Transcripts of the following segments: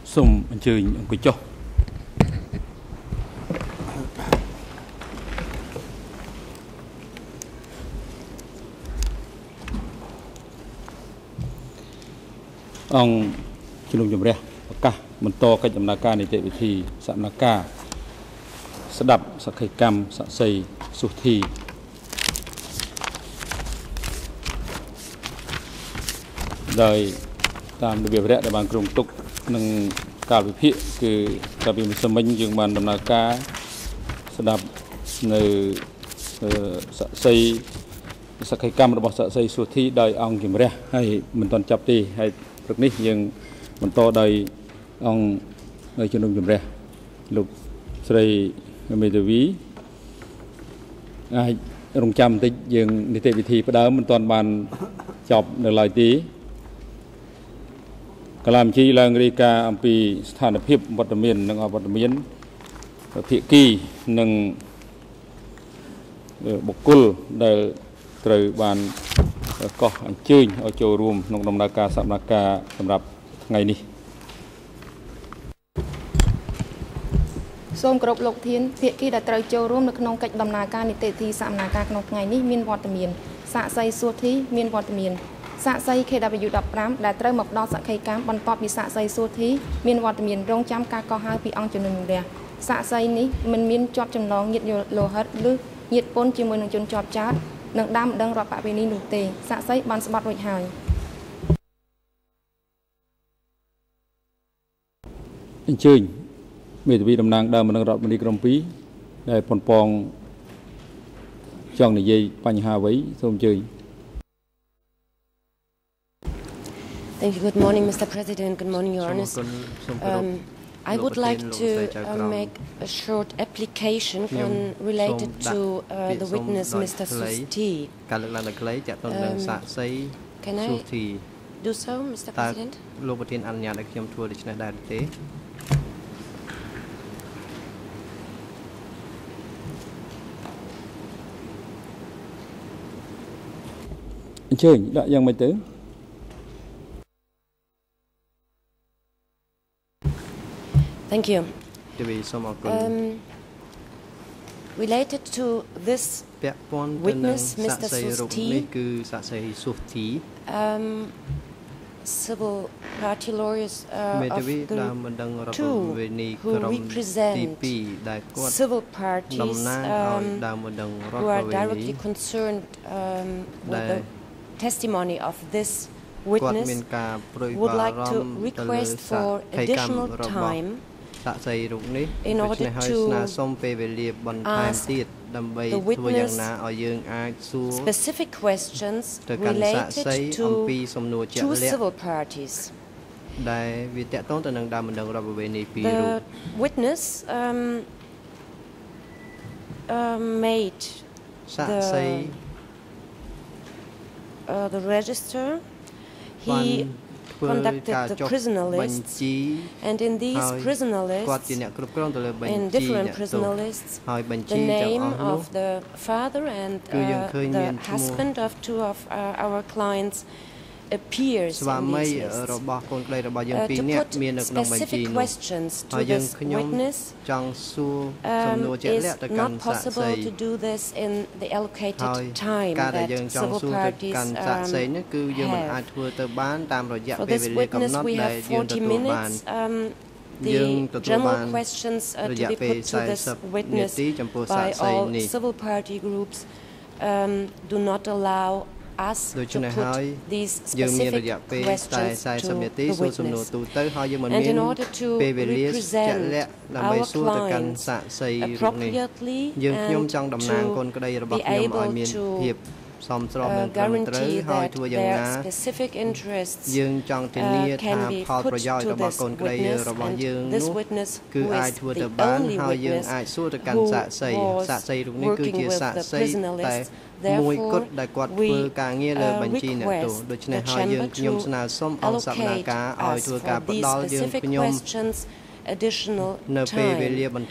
សូមអញ្ជើញអង្គុយចុះអង្គជំនុំជម្រះប្រកាសបន្តកិច្ចដំណើរការនីតិវិធីសកម្មភាពស្ដាប់សក្ខីកម្មសក្តិសុទ្ធីដោយតាមរបៀបរយៈដែលបានគ្រោងទុកនឹងកាលវិភាគគឺកាលពីម្សិលមិញយើងបានដំណើរការស្ដាប់នៅសក្ខីកម្មរបស់សក្តិសុទ្ធីដោយអង្គជំរះហើយមិនទាន់ចាប់ទេហើយព្រឹកនេះយើងបន្តដោយអង្គជំនុំជម្រះលោកស្រីមេធាវីអាចរងចាំបន្តិចយើងនីតិវិធីផ្ដើមមិនទាន់បានចប់នៅឡើយទេកាលាមជីឡើងរាយការណ៍អំពីស្ថានភាពវត្តមាននិងអវត្តមានភាគីនិងបុគ្គលដែលត្រូវបានកោះអញ្ជើញឲ្យចូលរួមក្នុងដំណើរការសកម្មភាពសម្រាប់ថ្ងៃនេះសូមគោរពលោកធានភាគីដែលត្រូវចូលរួមនៅក្នុងកិច្ចដំណើរការនីតិវិធីសកម្មភាពក្នុងថ្ងៃនេះមានវត្តមានសាក្សីសុទ្ធីមានវត្តមានសាក្សី KW15 ដែលត្រូវមកផ្ដល់សក្ខីកម្មបន្ទាប់ពីសាក្សីសុទ្ធីមានវត្តមានរងចាំការកោះហៅពីអង្គជំនុំជម្រះសាក្សីនេះមិនមានជាប់ចំណងញាតិលោហិតឬញាតិពន្ធជាមួយនឹងជនជាប់ចោទនឹងដើមម្ដងរដ្ឋបវេនីនោះទេសាក្សីបានស្បត់រួចហើយអញ្ជើញមេធាវីតំណាងដើមម្ដងរដ្ឋមន្ត្រីក្រុម2ដែលប៉ុនប៉ងចង់និយាយបញ្ហាអ្វីសូមអញ្ជើញ Thank you. Good morning, Mr. President. Good morning, Your Honor. I would like to make a short application related to the witness, Mr. Sous. Can I do so, Mr. President? Thank you. Related to this witness, Mr. Sous, civil party lawyers of Group 2 who represent civil parties who are directly concerned with the testimony of this witness would like to request for additional time in order to ask the witness specific questions related to two civil parties. The witness made the register. He conducted the prisoner lists, and in these prisoner lists, in different prisoner lists, the name of the father and the husband of two of our clients appears in these lists. To put specific questions to this witness is not possible to do this in the allocated time that civil parties have. For this witness we have 40 minutes. The general questions to be put to this witness by all civil party groups do not allow us to put these specific questions to the witness. And in order to represent our clients appropriately and to be able to guarantee that their specific interests can be put to this witness, and this witness, who is the only witness who was working with the prisoner list, therefore we request the chamber to allocate us for these specific questions additional time and in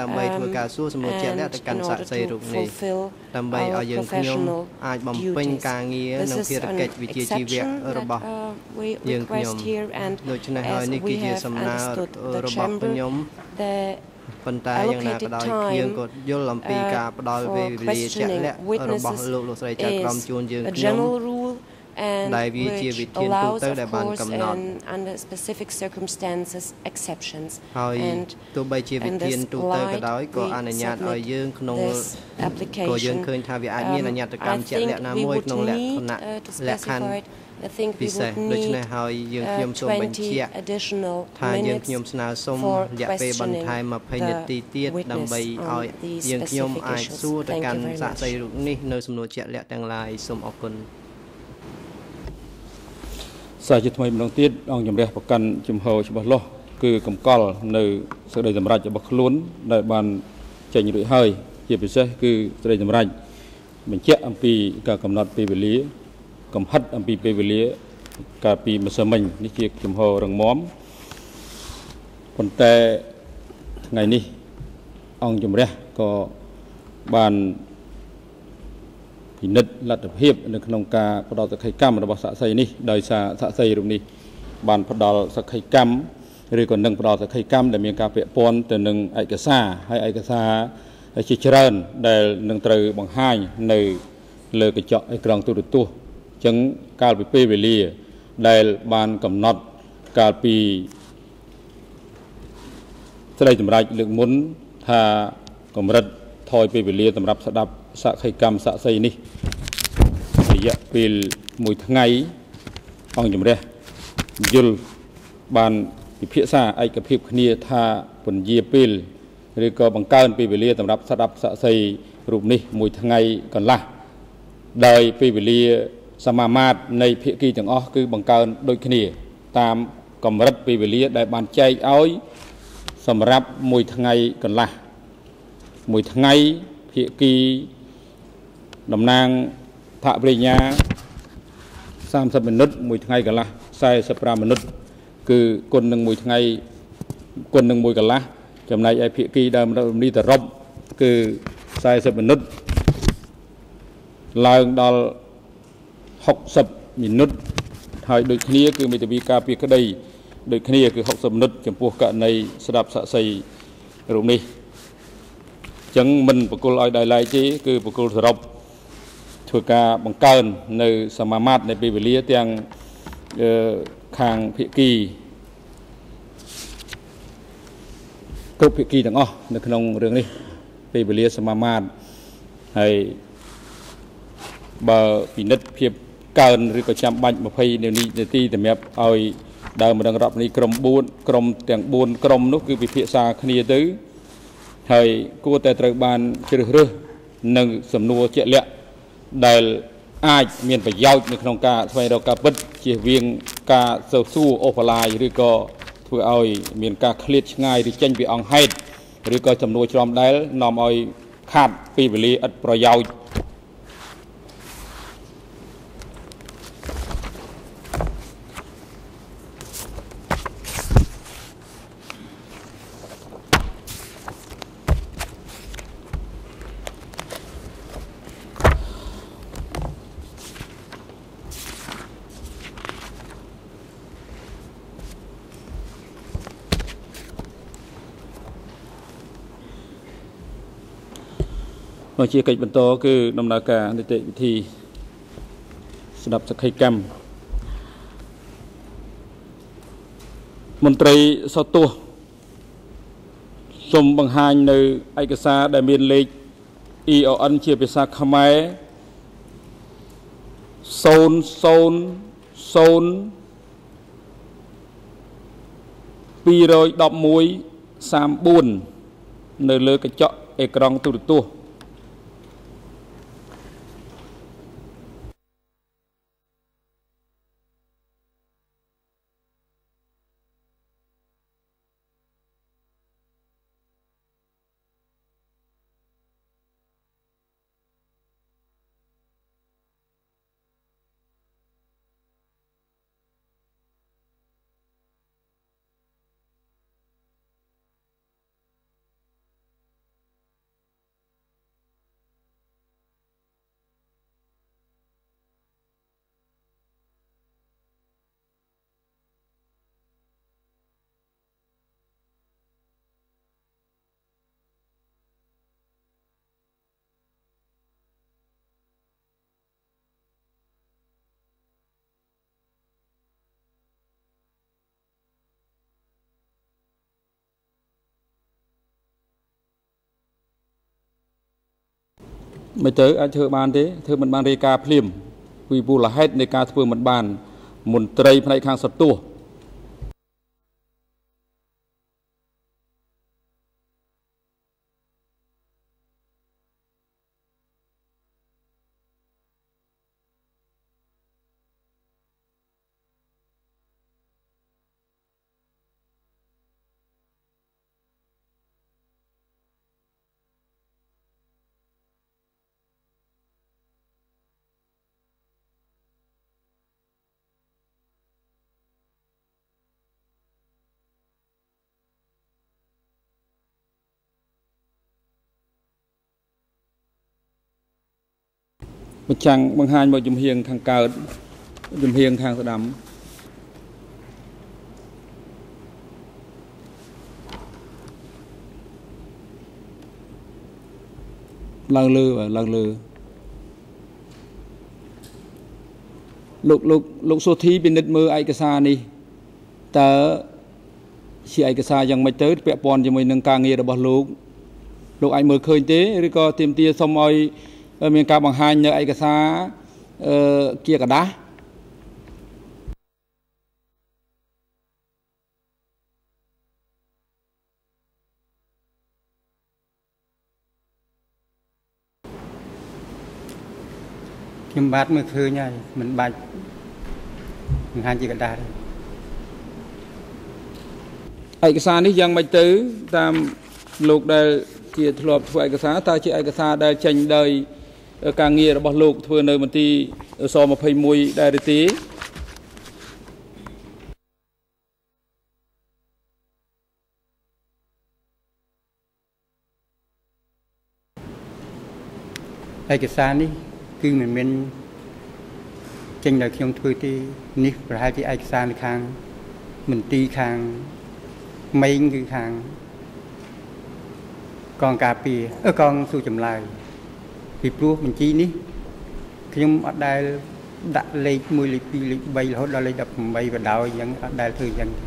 order to fulfill our professional duties. This is an exception that we request here, and as we have understood the chamber, the allocated time for questioning witnesses is a general rule, and which allows, of course, under specific circumstances, exceptions. And in this light, we submit this application. I think we would need to specify it. I think we would need 20 additional minutes for questioning the witness on these specific issues. Thank you very much. សារជាថ្មីម្ដងទៀតអង្គជំរះប្រកាន់ជំហរច្បាស់លាស់គឺកម្កល់នៅសេចក្តីសម្រេចរបស់ខ្លួនដែលបានចេញរួចហើយជាពិសេសគឺសេចក្តីសម្រេចបញ្ជាក់អំពីការកំណត់ពេលវេលាកំហិតអំពីពេលវេលាកាលពីម្សិលមិញនេះជាជំហររឹងមាំប៉ុន្តែថ្ងៃនេះអង្គជំរះក៏បានពិនិត្យលទ្ធភាពនៅក្នុងការផ្ដល់សក្ខីកម្មរបស់សាក្សីនេះដោយសារសាក្សីរូបនេះបានផ្ដល់សក្ខីកម្មឬក៏នឹងផ្ដល់សក្ខីកម្មដែលមានការពាក់ព័ន្ធទៅនឹងឯកសារហើយឯកសារជាច្រើនដែលនឹងត្រូវបង្ហាញនៅលើកញ្ចក់អេក្រង់ទូរទស្សន៍អញ្ចឹងកាលពីពេលវេលាដែលបានកំណត់កាលពីស្ដីសម្រេចលើកមុនថាកម្រិតថយពេលវេលាសម្រាប់ស្ដាប់សក្ខីកម្មសាក្សីនេះរយៈពេល1ថ្ងៃអង្គជំរះយល់បានពិភាក្សាឯកភាពគ្នាថាពន្យាពេលឬក៏បង្កើនពេលវេលាសម្រាប់ស្ដាប់សាក្សីរូបនេះ1ថ្ងៃកន្លះដោយពេលវេលាសមាមាត្រនៃភាគីទាំងអស់គឺបង្កើនដូចគ្នាតាមកម្រិតពេលវេលាដែលបានចែកឲ្យសម្រាប់1ថ្ងៃកន្លះ1ថ្ងៃភាគីតំណាងថាប្រញ្ញា30មីនិត1ថ្ងៃកន្លះ45មីនិតគឺគុណនឹង1ថ្ងៃគុណនឹង1កន្លះចំណែកឯភាគីដើមនីតរ៉ុបគឺ40មីនិតឡើងដល់60មីនិតហើយដូចគ្នាគឺមេធាវីការពារក្តីដូចគ្នាគឺ60មីនិតចំពោះករណីស្ដាប់សាក្សីរូបនេះអញ្ចឹងមិនបកគលឲ្យដោយឡែកទេគឺបកគលសរុបធ្វើការបង្កើននៅសមាមាត្រនៃពេលវេលាទាំងខាងភាគីគ្រប់ភាគីទាំងអស់នៅក្នុងរឿងនេះពេលវេលាសមាមាត្រហើយបើពិនិត្យភាពកើនឬក៏ចាំបាច់20នាទីសម្រាប់ឲ្យដើមម្ដងរដ្ឋនីក្រុម4ក្រុមទាំង4ក្រុមនោះគឺពិភាក្សាគ្នាទៅហើយគួរតែត្រូវបានជ្រើសរើសនឹងសំណួរជាក់លាក់ដែលអាចមានប្រយោជន៍នៅក្នុងការស្វែងរកការពិតជៀសវាងការសើសួរអូសបន្លាយឬក៏ធ្វើឲ្យមានការឃ្លាតឆ្ងាយឬចេញពីអង្គហេតុឬក៏ចំនួនច្រំដែលនាំឲ្យខាតពេលវេលាឥតប្រយោជន៍ ជាកិច្ចបន្តគឺដំណើរការនីតិវិធីស្ដាប់សក្ខីកម្មមន្ត្រីសោតទោសសូមបង្ហាញនៅឯកសារដែលមានលេខ EON ជាភាសាខ្មែរ000021134នៅលើកញ្ចក់អេក្រង់ទូរទស្សន៍ไม่เจออาจเธอบ้านเด้เธอมันบ้านเรกาพลิมวีบูละเฮดในการเพื่อมันบ้านมุนไตรภายในข้างสัตว์ตัวมันจังบางหานมาจุ่มเฮียงทางเกิดจุ่มเฮียงทางสะดำลังลือลังลือลูกโซธีเป็นนิดมือไอกษานี่แต่เสียไอกษายังไม่เจอเปียปอนจะไม่นังกางเงียระบลูกไอมือเคยเต้หรือก็เตรียมเตียสมอยมีการบังหารเนื้อไอกษาเกี่ยกระดาคิมบาดมือคือไงมันบาดงานจีกันได้เอกสารนี้ยังไม่ตื้อตามลูกได้เกี่ยวทลบเอกสารตาเชื่อเอกสารได้เช่นได้การเงียระบบลูกเพื่อในมันที่สอบมาพายมวยได้หรือตีเอกสารนี้คือเหมือนเป็นเช่นได้เขียนทั่วที่นี่ประธานที่เอกสารคางเหมือนตีคางไม่คือคางกองกาปีกองสู้จำลายปีปลูกมันจีนี้คือยังได้ดักเลยมือเลยปีเลยใบแล้วได้เลยดับใบvàดาวยังได้ถือยัง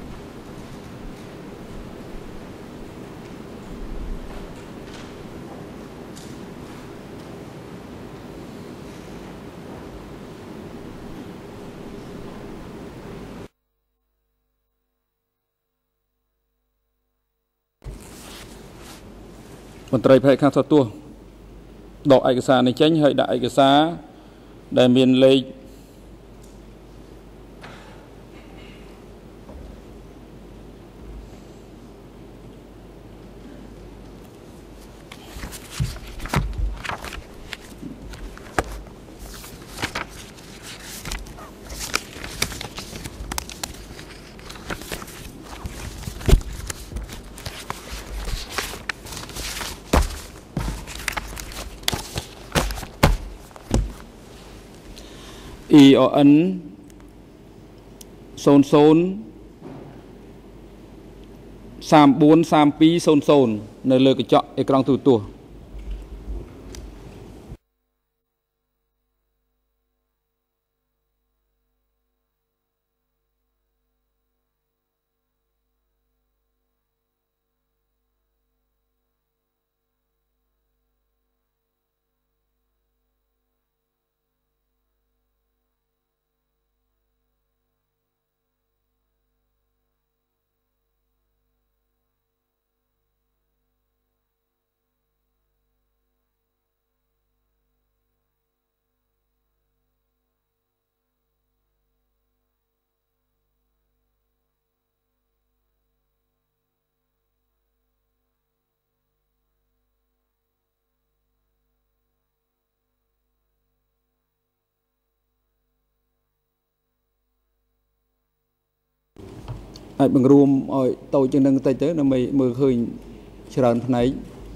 มันไตรภายข้างสัตว์ตัวดอกเอกสารในเช่นให้ได้เอกสารได้เมียนเลยEON 00343200ในเลือกเจาะเอกลังตัวไอ้บังรวมไอ้โตจึงนั่งเตยเตยนั่นไม่มือเคยเชิญพนัย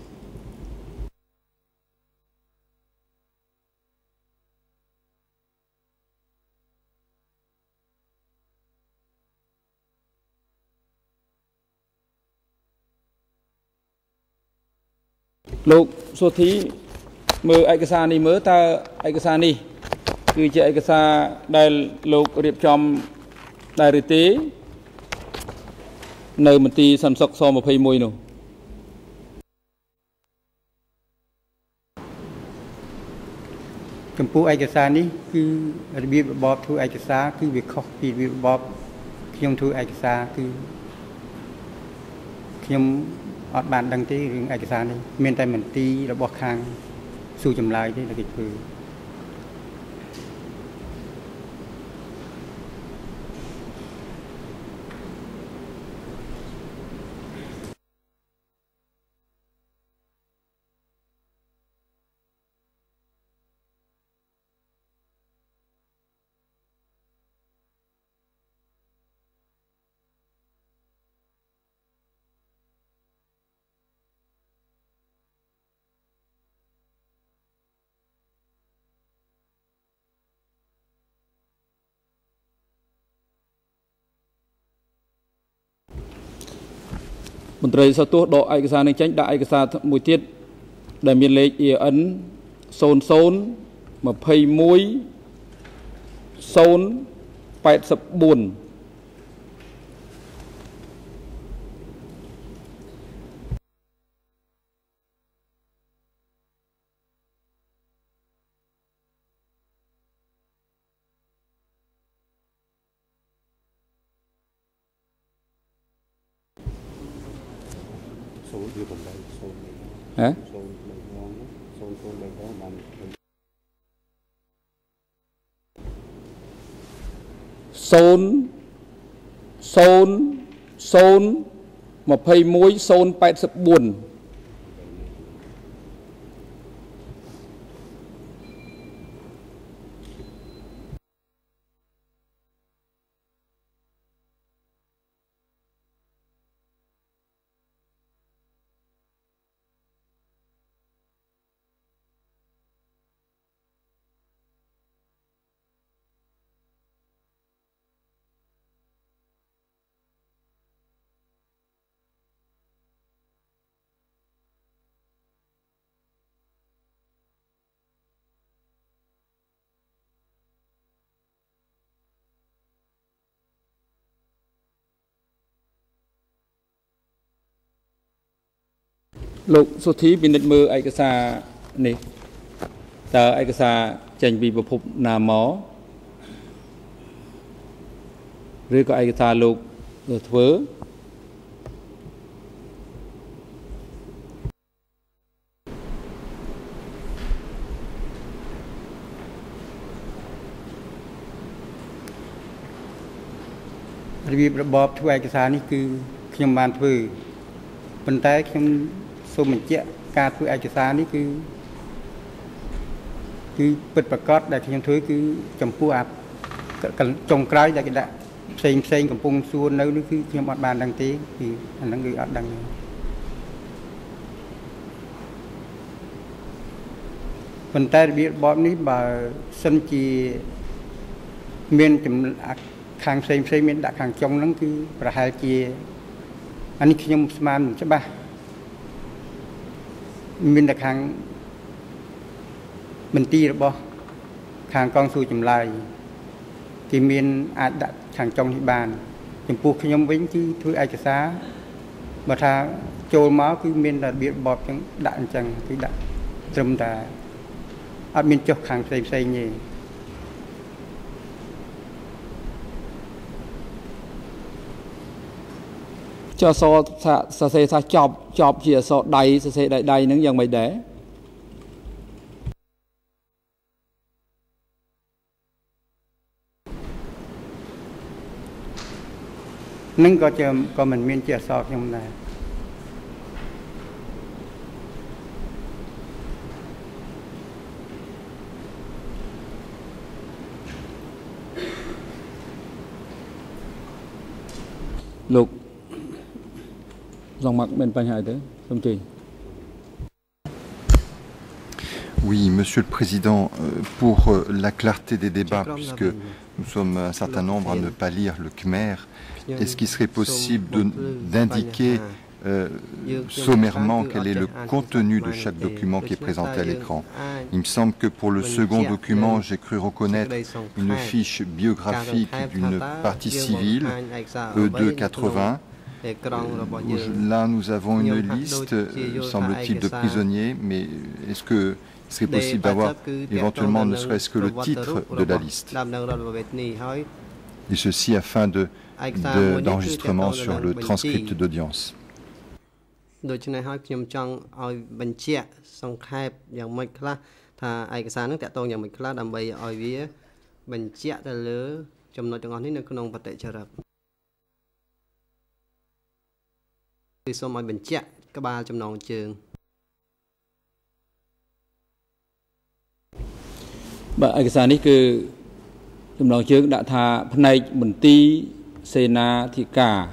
ลูกโซธีมือเอกสารนี่มือตาเอกสารนี่คือจะเอกสารได้ลูกเรียบจอมได้หรือตีในมันตีสันสกซอมาพายมวยหนูចំពោះឯកសារនេះគឺរបៀបរបបធ្វើឯកសារគឺវាខុសពីរបៀបរបបខ្ញុំធ្វើឯកសារគឺខ្ញុំអត់បានដឹងទេរឿងឯកសារនេះមានតែមន្ទីររបស់ខាងស៊ូចម្លើយទេដែលគេធ្វើមន្ត្រីសតួដកឯកសារនេះចេញដាក់ឯកសារមួយទៀតដែលមានលេខ EN 0021 084 hả? Sôn 081 084 លោកសុធីពិនិត្យមើលឯកសារនេះតើឯកសារចេញពីប្រភពណាមកឬក៏ឯកសារលោកធ្វើរបៀបរបបធ្វើឯកសារនេះគឺខ្ញុំបានធ្វើប៉ុន្តែខ្ញុំសូមបញ្ជាក់ការធ្វើឯកសារនេះគឺពិតប្រាកដដែលខ្ញុំធ្វើគឺចំពោះចុងក្រោយដែលគេដាក់ផ្សេងកំពុងសួរនៅនេះគឺខ្ញុំអត់បានដឹងទេគឺអាហ្នឹងគឺអត់ដឹងទេប៉ុន្តែរបៀបរបបនេះបើសិនជាមានខាងផ្សេងមានដាក់ខាងចុងហ្នឹងគឺប្រហែលជាអានេះខ្ញុំស្មានមិនច្បាស់មានតែខាងមន្ទីររបស់ខាងកងស៊ូចម្លើយគេមានអាចដាក់ខាងចុងនេះបានចំពោះខ្ញុំវិញគឺធ្វើឯកសារបើថាចូលមកគឺមានតែរបៀបរបបចឹងដាក់អញ្ចឹងគឺដាក់ត្រឹមតែអត់មានចុះខាងផ្សេងទេចុះសរសរសេរថាចប់ជាអក្សរដៃសរសេរដៃហ្នឹងយ៉ាងម៉េចដែរនឹងក៏មិនមានជាអក្សរខ្ញុំដែរលោក Oui, Monsieur le Président, pour la clarté des débats, puisque nous sommes un certain nombre à ne pas lire le Khmer, est-ce qu'il serait possible d'indiquer sommairement quel est le contenu de chaque document qui est présenté à l'écran? Il me semble que pour le second document, j'ai cru reconnaître une fiche biographique d'une partie civile, E280. Là, nous avons une liste, semble-t-il, de prisonniers, mais est-ce que serait possible d'avoir éventuellement ne serait-ce que le titre de la liste. Et ceci afin d'enregistrement sur le transcript d'audience. Bà ai cái này cứ trong lòng trước đã thà phần này mình ti Sena thì cả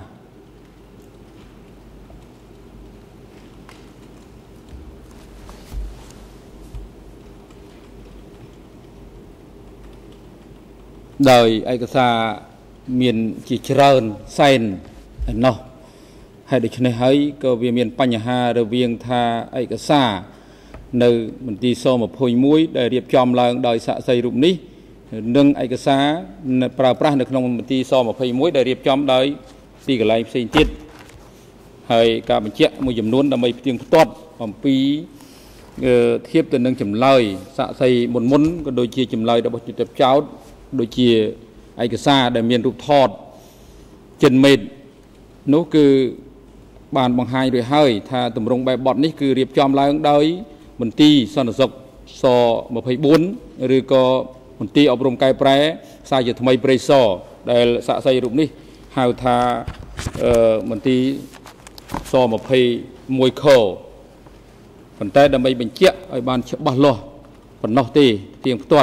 đời ai cái xa miền chỉ trơn sen nó hay được cho nên thấy có về miền Panya rồi viên tha ai cái xa nơi mình đi so một hồi muối để điệp chòm lần đời xạ xây rụng ní nâng ai cái xa pra pra được nông mình đi so một hồi muối để điệp chòm đời đi cái lại xây tiết hay cả mình chạy một dầm luôn là mấy tiếng tốt còn pi thiếp từ nâng chấm lời xạ xây một muốn có đôi chia chấm lời đã bắt chụp cháu đôi chia ai cái xa để miền rụt thọt chân mệt nó cứ bàn bằng hai rồi hơi tha tầm rong bài bọt ní cứ điệp chòm lại đời mình ti son dọc so một hay bốn rồi có mình ti ở trong cái pre sai giờ thay pre so để xạ xây rụng đi hào tha mình ti so một hay môi khổ phần tay đâm bay bình chiếc ở bàn chợ bát lo phần nọ ti tiếng tuột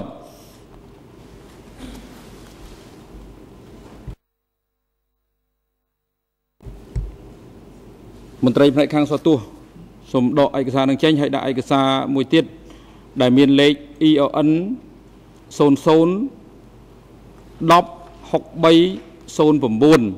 mình trai phải khang so tu sum độ ai cái xa đang tranh hay đại cái xa mùi tiết đại miền lệ ION sôn sôn đọc học bay sôn phẩm buồn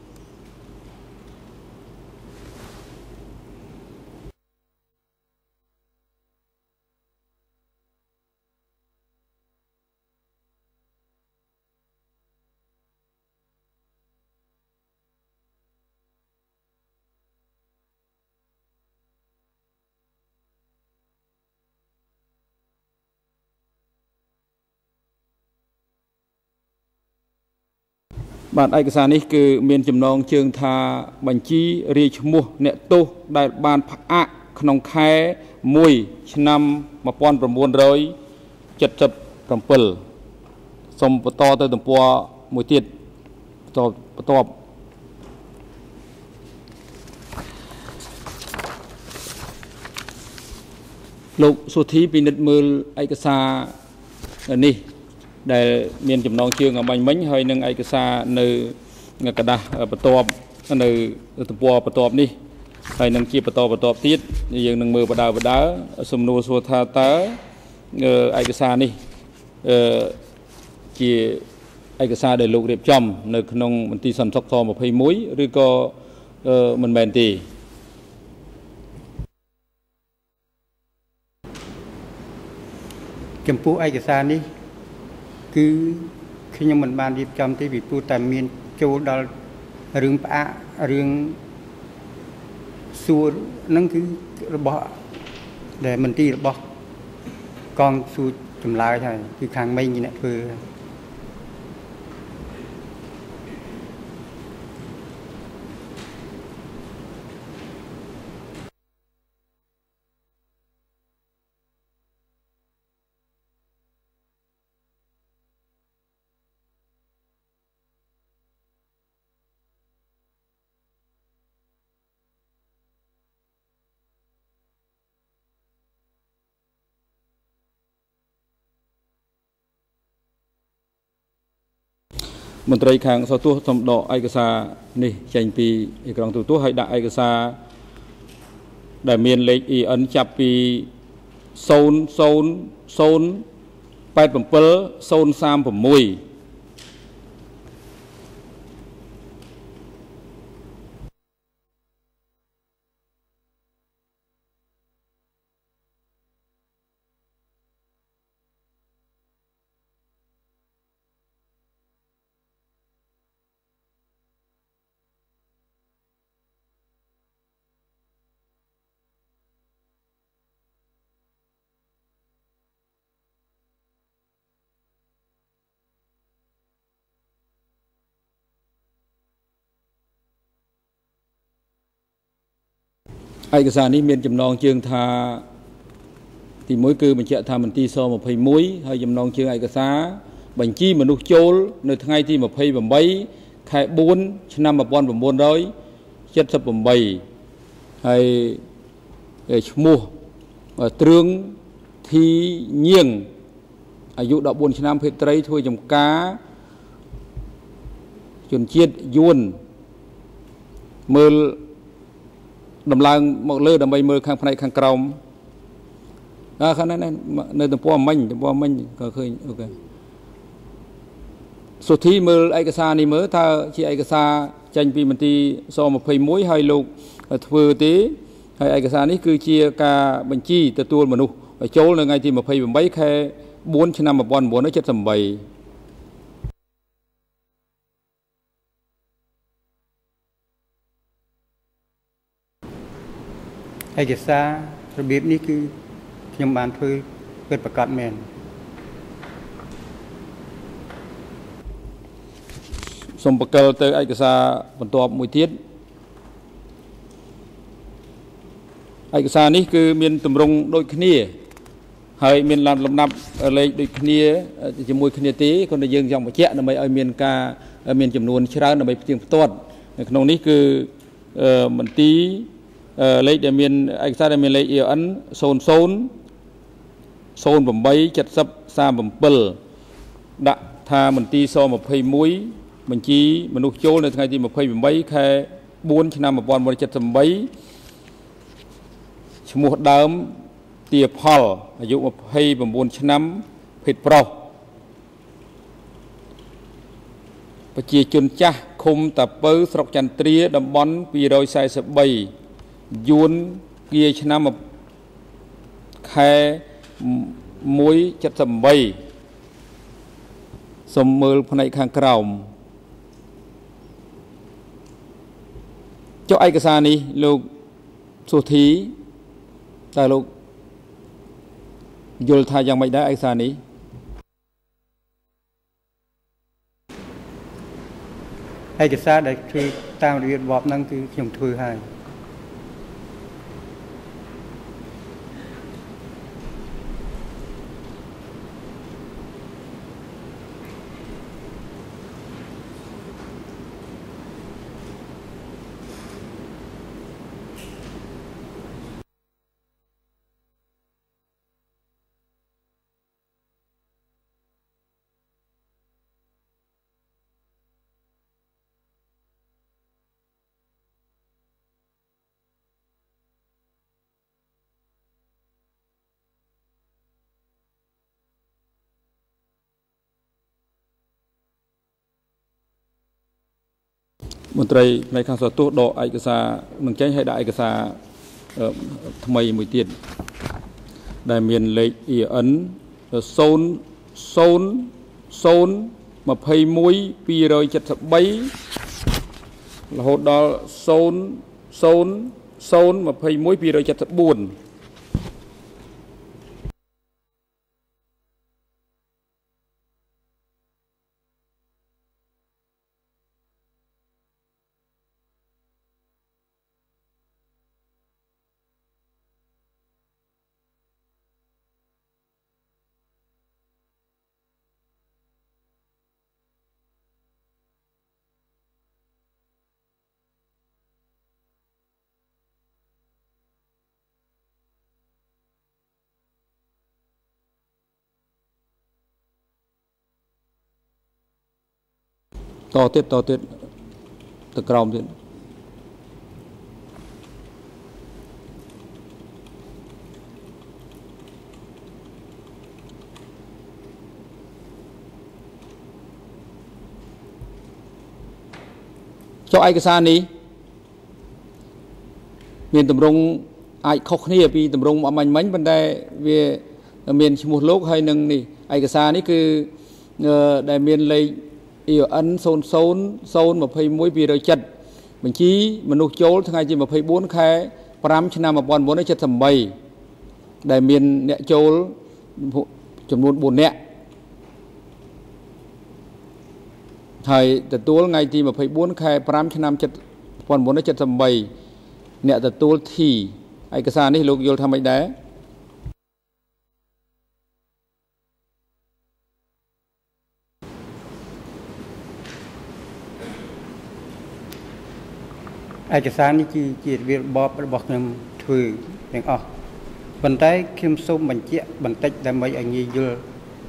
bạn ai cái xa này cứ miền chấm nong trường tha bánh chi ri mua nẹt tô đại ban phạc ạ khong khai mùi năm mà ponประมวลrồi chật chật cầm pil xong to tới tầm po mùi tiệt to lục số thí bị nứt mưa ai cái xa này để miền chấm nong trường ở bánh bánh hơi nâng ai cái xa nơi cái đà bờ tọp nơi tầm po bờ tọp đi hay nâng chia bờ tọp tiết như nâng mưa bờ đá sum nô xua tha tá ai cái xa đi chia ai cái xa để lục đẹp chom nơi nông mình ti sần sóc thò một hay muối rồi có mình bền tì chấm pu ai cái xa đi cứ khi nhưng mình ban đi trong thì bị pu tại miền châu đó rừng bạ rừng xua nâng cứ bỏ để mình đi bỏ con xua chùm lại thôi cứ khang mây như này vừa mình trai khang sau tu xong độ ai cái xa này dành pi cái tu hay đại ai cái xa đại miền lệ ấn chập pi sôn bảy phẩm pơ sôn sam phẩm mùi ឯកសារនេះមានចំណងជើងថាទីមួយគឺបញ្ជាក់ថាមន្ទីរស21ហើយចំណងជើងឯកសារបញ្ជីមនុស្សចូលនៅថ្ងៃទី28ខែ4ឆ្នាំ1978ហើយឈ្មោះទ្រឿងធីញៀងអាយុ14ឆ្នាំភេទត្រីធ្វើចំការជនជាតិយួនមើលដំឡើងមកលើដើម្បីមើលខាងផ្នែកខាងក្រោមខាងនេះនៅទំព័រមិញក៏ឃើញអូខេសុធីមើលឯកសារនេះមើលថាជាឯកសារចេញពីមន្ទីរស21ហើយលោកធ្វើទេហើយឯកសារនេះគឺជាការបញ្ជីទទួលមនុស្សចូលនៅថ្ងៃទី28ខែ4ឆ្នាំ1978 ឯកសាររបៀបនេះគឺខ្ញុំបានធ្វើពិតប្រាកដមែនសូមបកលទៅឯកសារបន្ទាប់មួយទៀតឯកសារនេះគឺមានទម្រង់ដូចគ្នាហើយមានលំដាប់លេខដូចគ្នាជាមួយគ្នាទេគ្រាន់តែយើងចង់បញ្ជាក់ដើម្បីឲ្យមានចំនួនច្រើនដើម្បីផ្ទៀងផ្ទាត់នៅក្នុងនេះគឺមន្ទីរលេខដែលមានឯកសារដែលមានលេខ EN 00087037ដាក់ថាមន្ទីរស21បញ្ជីមនុស្សចូលនៅថ្ងៃទី28ខែ4ឆ្នាំ1978ឈ្មោះដើមទាផលអាយុ29ឆ្នាំភេទប្រុសប្រជាជនចាស់ឃុំតាពៅស្រុកចន្ទ្រាតំបន់243យួនគាឆ្នាំខែ178សូមមើលផ្នែកខាងក្រោមចុះឯកសារនេះលោកសុធីតើលោកយល់ថាយ៉ាងម៉េចដែរឯកសារនេះឯកសារដែលធ្វើតាមរបៀបរបបហ្នឹងគឺខ្ញុំធ្វើហើយមន្ត្រីផ្នែកខាងសោះទោះដកឯកសារនឹងចេញឲ្យដាក់ឯកសារថ្មីមួយទៀតដែលមានលេខ EN 000273រហូតដល់00021274តទៀតទៅក្រោមទៀតចុះឯកសារនេះមានទម្រង់អាចខុសគ្នាពីទម្រង់អមាញ់មិញប៉ុន្តែវាមានឈ្មោះលោកហើយនឹងនេះឯកសារនេះគឺដែលមានលេខ EN 00021207បញ្ជីមនុស្សចូលថ្ងៃទី24ខែ5ឆ្នាំ1978ដែលមានអ្នកចូលចំនួន4នាក់ហើយទទួលថ្ងៃទី24ខែ5ឆ្នាំ1978អ្នកទទួលធីឯកសារនេះលោកយល់ថាម៉េចដែរឯកសារនេះជារបៀបរបស់ខ្ញុំធ្វើទាំងអស់ប៉ុន្តែខ្ញុំសូមបញ្ជាក់បន្តិចដើម្បីឲ្យងាយយល់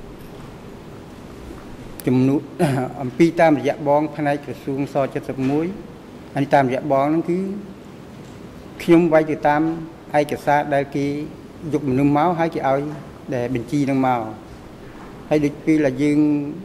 ចំនួនអំពីតាមរយៈបងផ្នែកក្រសួងស71ហើយតាមរយៈបងហ្នឹងគឺខ្ញុំវាយទៅតាមឯកសារដែលគេយកមនុស្សមកហើយគេឲ្យដែលបញ្ជីនឹងមកហើយដូចពីlàយើង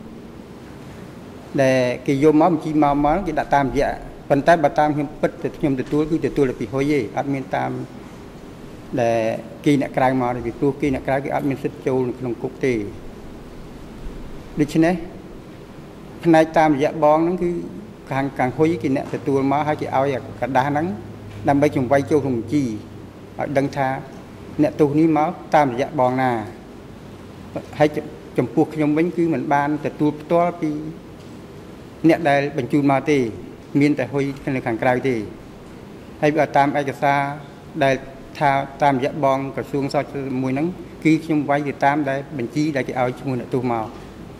ដែលគេយកមកបញ្ជីមកគេដាក់តាមរយៈប៉ុន្តែបើតាមខ្ញុំពិតទៅខ្ញុំទទួលគឺទទួលពីហុយទេអត់មានតាមដែលគេអ្នកក្រៅមកពីព្រោះគេអ្នកក្រៅគេអត់មានសិទ្ធិចូលនៅក្នុងគុកទេដូច្នេះផ្នែកតាមរយៈបងហ្នឹងគឺខាងហុយគេអ្នកទទួលមកហើយគេឲ្យกระดาษហ្នឹងដើម្បីជំវាយចូលក្នុងបញ្ជីឲ្យដឹងថាអ្នកទោសនេះមកតាមរយៈបងណាហើយចំពោះខ្ញុំវិញគឺមិនបានទទួលផ្ទាល់ពីអ្នកដែលបញ្ជូនមកទេមានតែហុយនៅខាងក្រៅទេហើយបើតាមឯកសារដែលថាតាមរយៈបងក្រសួងស71ហ្នឹងគឺខ្ញុំវាយទៅតាមដែលបញ្ជីដែលគេឲ្យឈ្មោះអ្នកទោសមក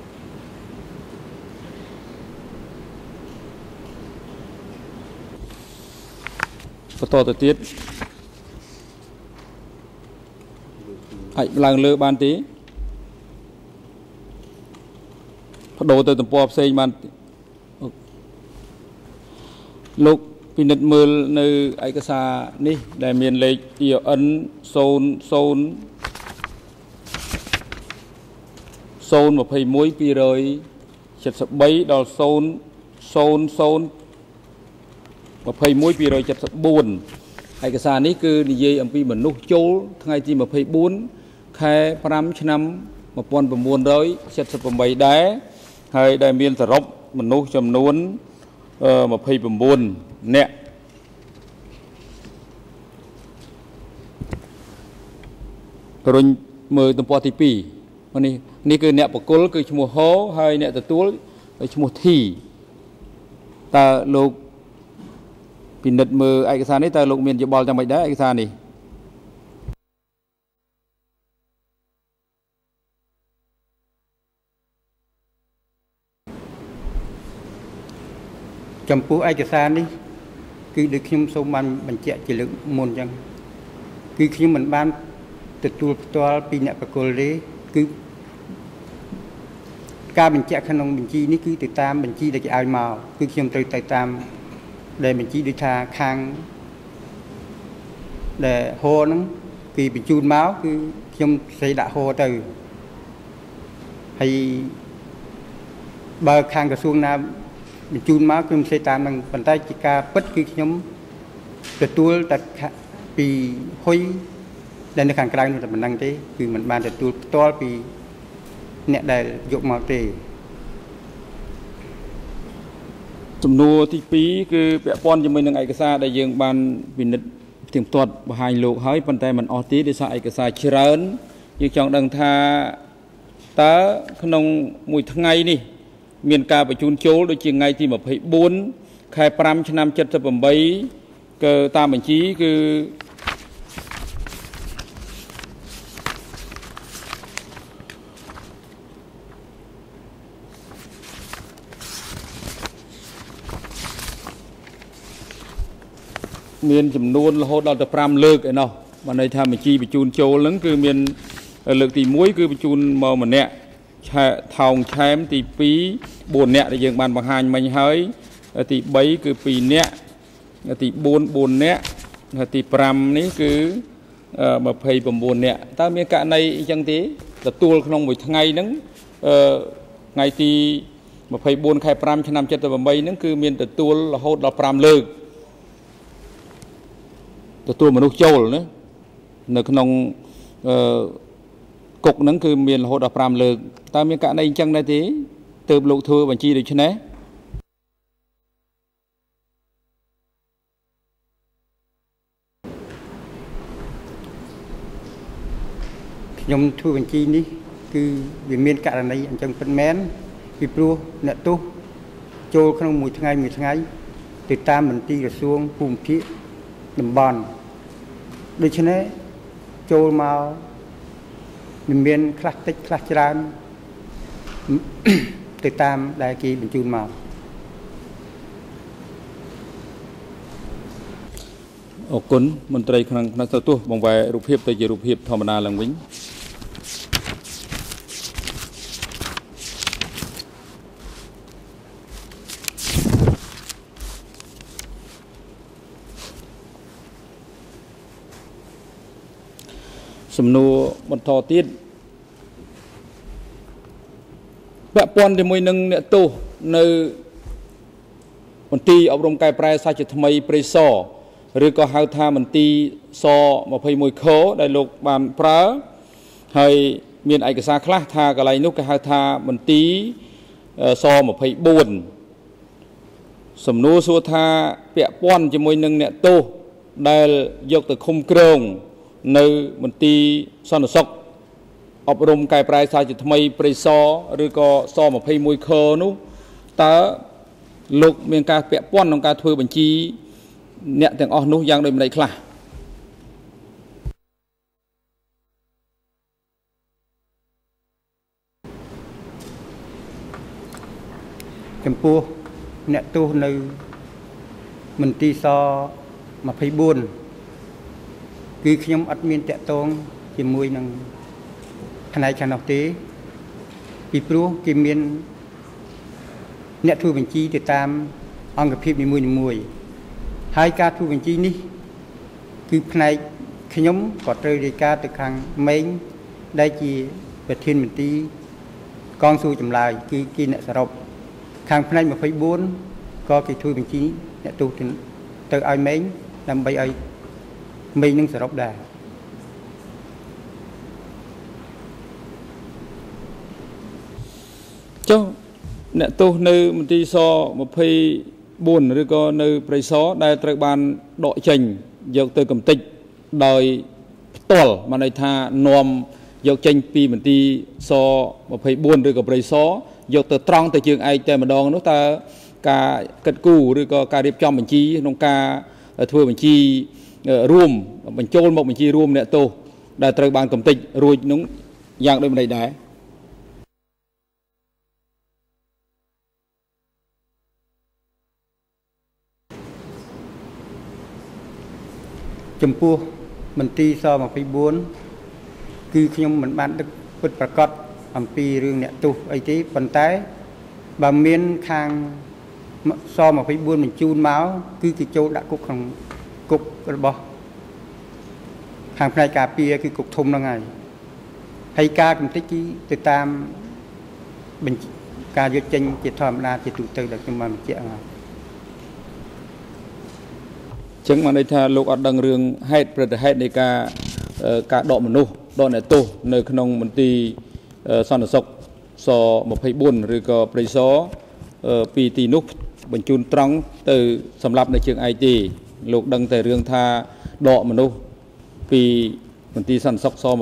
បន្តទៅទៀតអាចឡើងលើបានទេបដូរទៅទំព័រផ្សេងបានលោកពិនិត្យមើលនៅឯកសារនេះដែលមានលេខ EON 021-273 ដល់ 00021-274 ឯកសារនេះគឺនិយាយអំពីមនុស្សចូលថ្ងៃទី24ខែ5ឆ្នាំ1978ដែរហើយដែលមានសរុបមនុស្សចំនួន29នាក់រុញមើលទំព័រទី2នេះគឺអ្នកបកគលគឺឈ្មោះហោហើយអ្នកទទួលឈ្មោះធីតើលោកពិនិត្យមើលឯកសារនេះតើលោកមានយោបល់យ៉ាងម៉េចដែរឯកសារនេះចំពោះឯកសារនេះគឺដូចខ្ញុំសូមបានបញ្ជាក់ជាលើកមុនអញ្ចឹងគឺខ្ញុំមិនបានទទួលផ្ទាល់ពីអ្នកបកគលទេគឺការបញ្ជាក់ក្នុងបញ្ជីនេះគឺទៅតាមបញ្ជីដែលគេឲ្យមកគឺខ្ញុំត្រូវទៅតាមដែលបញ្ជីដូចថាខាងដែលហោហ្នឹងគេបញ្ជូនមកគឺខ្ញុំស្រីដាក់ហោទៅហើយបើខាងក្រសួងណាបញ្ជូនមកខ្ញុំស្រីតាមនឹងប៉ុន្តែជាការពិតគឺខ្ញុំទទួលតែពីហុយដែលនៅខាងក្រៅនោះតែប៉ុណ្្នឹងទេគឺមិនបានទទួលផ្ទាល់ពីអ្នកដែលយកមកទេចំនួនទី2គឺពាក់ព័ន្ធជាមួយនឹងឯកសារដែលយើងបានពិនិត្យផ្ទៀងផ្ទាត់បង្ហាញលោកហើយប៉ុន្តែមិនអស់ទេដោយសារឯកសារច្រើនយើងចង់ដឹងថាតើក្នុងមួយថ្ងៃនេះមានការបញ្ជូនចូលដូចជាថ្ងៃទី24ខែ5ឆ្នាំ78គឺតាមបញ្ជីគឺមានចំនួនរហូតដល់ទៅ5លើកឯណោះបានន័យថាបញ្ជីបញ្ជូនចូលហ្នឹងគឺមានលើកទី1គឺបញ្ជូនមកម្នាក់ថោងឆែមទី2 4នាក់ដែលយើងបានបង្ហាញមិញហើយទី3គឺ2នាក់ទី4 4នាក់ហើយទី5នេះគឺ29នាក់តើមានករណីអញ្ចឹងទេទទួលក្នុងមួយថ្ងៃហ្នឹងថ្ងៃទី24ខែ5ឆ្នាំ78ហ្នឹងគឺមានទទួលរហូតដល់5លើកទទួលមនុស្សចូលណានៅក្នុងគុកហ្នឹងគឺមានរហូតដល់5លើកតើមានករណីអញ្ចឹងដែរទេទើបលោកធ្វើបញ្ជីដូច្នេះខ្ញុំធ្វើបញ្ជីនេះគឺវាមានករណីអញ្ចឹងពិតមែនពីព្រោះអ្នកទោសចូលក្នុងមួយថ្ងៃទៅតាមមន្ទីរក្រសួងភូមិភាគតំបន់ដូច្នេះចូលមកមានខ្លះតិចខ្លះច្រើនទៅតាមដែលគេបញ្ជូនមកអរគុណមន្ត្រីក្នុងផ្នែកទូតបង្វែររូបភាពទៅជារូបភាពធម្មតាឡើងវិញសំណួរបន្តទៀតពាក់ព័ន្ធជាមួយនឹងអ្នកទោសនៅមន្ទីរអប់រំកែប្រែសាជាថ្មីព្រៃសរឬក៏ហៅថាមន្ទីរស21ខដែលលោកបានប្រើហើយមានឯកសារខ្លះថាកន្លែងនោះគេហៅថាមន្ទីរស24សំណួរសួរថាពាក់ព័ន្ធជាមួយនឹងអ្នកទោសដែលយកទៅឃុំគ្រងនៅមន្ទីរសន្តិសុខអប់រំកែប្រែសាជាថ្មីព្រៃសរឬក៏ស21ខនោះតើលោកមានការពាក់ព័ន្ធក្នុងការធ្វើបញ្ជីអ្នកទាំងអស់នោះយ៉ាងដូចម្តេចខ្លះចំពោះអ្នកទោសនៅមន្ទីរស24គឺខ្ញុំអត់មានតាក់ទងជាមួយនឹងផ្នែកខាងនោះទេពីព្រោះគេមានអ្នកធ្វើបញ្ជីទៅតាមអង្គភាពនីមួយៗហើយការធ្វើបញ្ជីនេះគឺផ្នែកខ្ញុំក៏ត្រូវរាយការណ៍ទៅខាងមេងដែលជាប្រធានមន្ទីរកងសួរចម្លើយគឺគេអ្នកសរុបខាងផ្នែក24ក៏គេធ្វើបញ្ជីអ្នកទោសទៅឲ្យមេងដើម្បីឲ្យមេងនឹងសរុបដែរចុះអ្នកទោសនៅមន្ទីរស24ឬក៏នៅព្រៃសរដែលត្រូវបានដកចេញយកទៅកំទេចដោយផ្ទាល់បានន័យថានាំយកចេញពីមន្ទីរស24ឬក៏ព្រៃសរយកទៅត្រង់ទៅជើងឯកតែម្ដងនោះតើការកិត្តគូឬក៏ការរៀបចំបញ្ជីក្នុងការធ្វើបញ្ជីរួមបញ្ចូលមកបញ្ជីរួមអ្នកទោសដែលត្រូវបានកំទេចរួចនោះយ៉ាងដូចម្តេចដែរចំពោះមន្ទីរស24គឺខ្ញុំមិនបានដឹកពិតប្រកបអំពីរឿងអ្នកទោសអីទេប៉ុន្តែបើមានខាងស24បញ្ជូនមកគឺគេចូលដាក់គុកក្នុងគុករបស់ខាងផ្នែកការពារគឺគុកធំហ្នឹងហើយការកំទេចគឺទៅតាមការយកចេញជាធម្មតាជាទូទៅដែលខ្ញុំបានបញ្ជាក់ហើយចឹងបានន័យថាលោកអត់ដឹងរឿងហេតុព្រឹត្តិហេតុនៃការដកមនុស្សដកអ្នកទោសនៅក្នុងមន្ទីរសន្តិសុខស24ឬក៏ព្រៃសរពីទីនោះបញ្ជូនត្រង់ទៅសម្រាប់នៅជើងឯកទេលោកដឹងតែរឿងថាដកមនុស្សពីមន្ទីរសន្តិសុខស24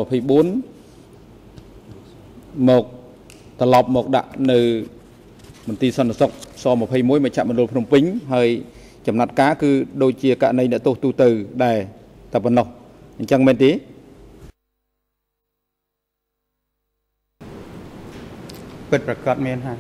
មកត្រឡប់មកដាក់នៅមន្ទីរសន្តិសុខស21មកចាក់មណ្ឌលភ្នំពេញហើយចំណាត់ការគឺដូចជាករណីអ្នកទោសទូទៅដែរតែប៉ុណ្ណោះអញ្ចឹងមែនទេពិតប្រកបមែនហើយ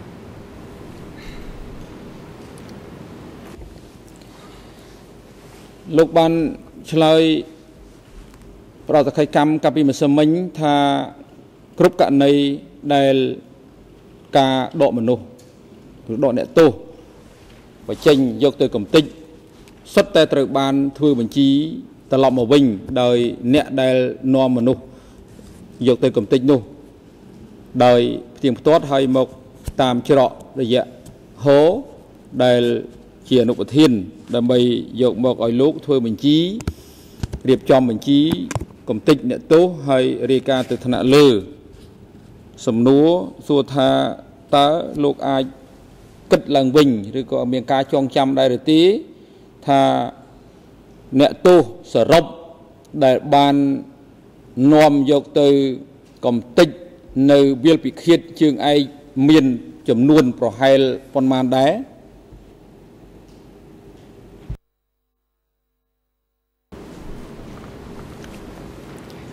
លោកបានឆ្លើយប្រតិកម្មកាលពីម្សិលមិញថាគ្រប់ករណីដែលការដកមនុស្សឬដកអ្នកទោសបញ្ចេញយកទៅកំទេចសុទ្ធតែត្រូវបានធ្វើបញ្ជីត្រឡប់មកវិញដោយអ្នកដែលនាំមនុស្សយកទៅកំទេចនោះដោយផ្ទៀងផ្ទាត់ឲ្យមកតាមច្រករយៈហោដែលជាអនុប្រធានដើម្បីយកមកឲ្យលោកធ្វើបញ្ជីរៀបចំបញ្ជីកំទេចអ្នកទោសហើយរាយការណ៍ទៅថ្នាក់លើសំណួរសួរថាតើលោកអាចគិតឡើងវិញឬក៏មានការចងចាំដែរឬទេថាអ្នកទោសសរុបដែលបាននាំយកទៅកំទេចនៅវាលពិឃាតជើងឯកមានចំនួនប្រហែលប៉ុន្មានដែរ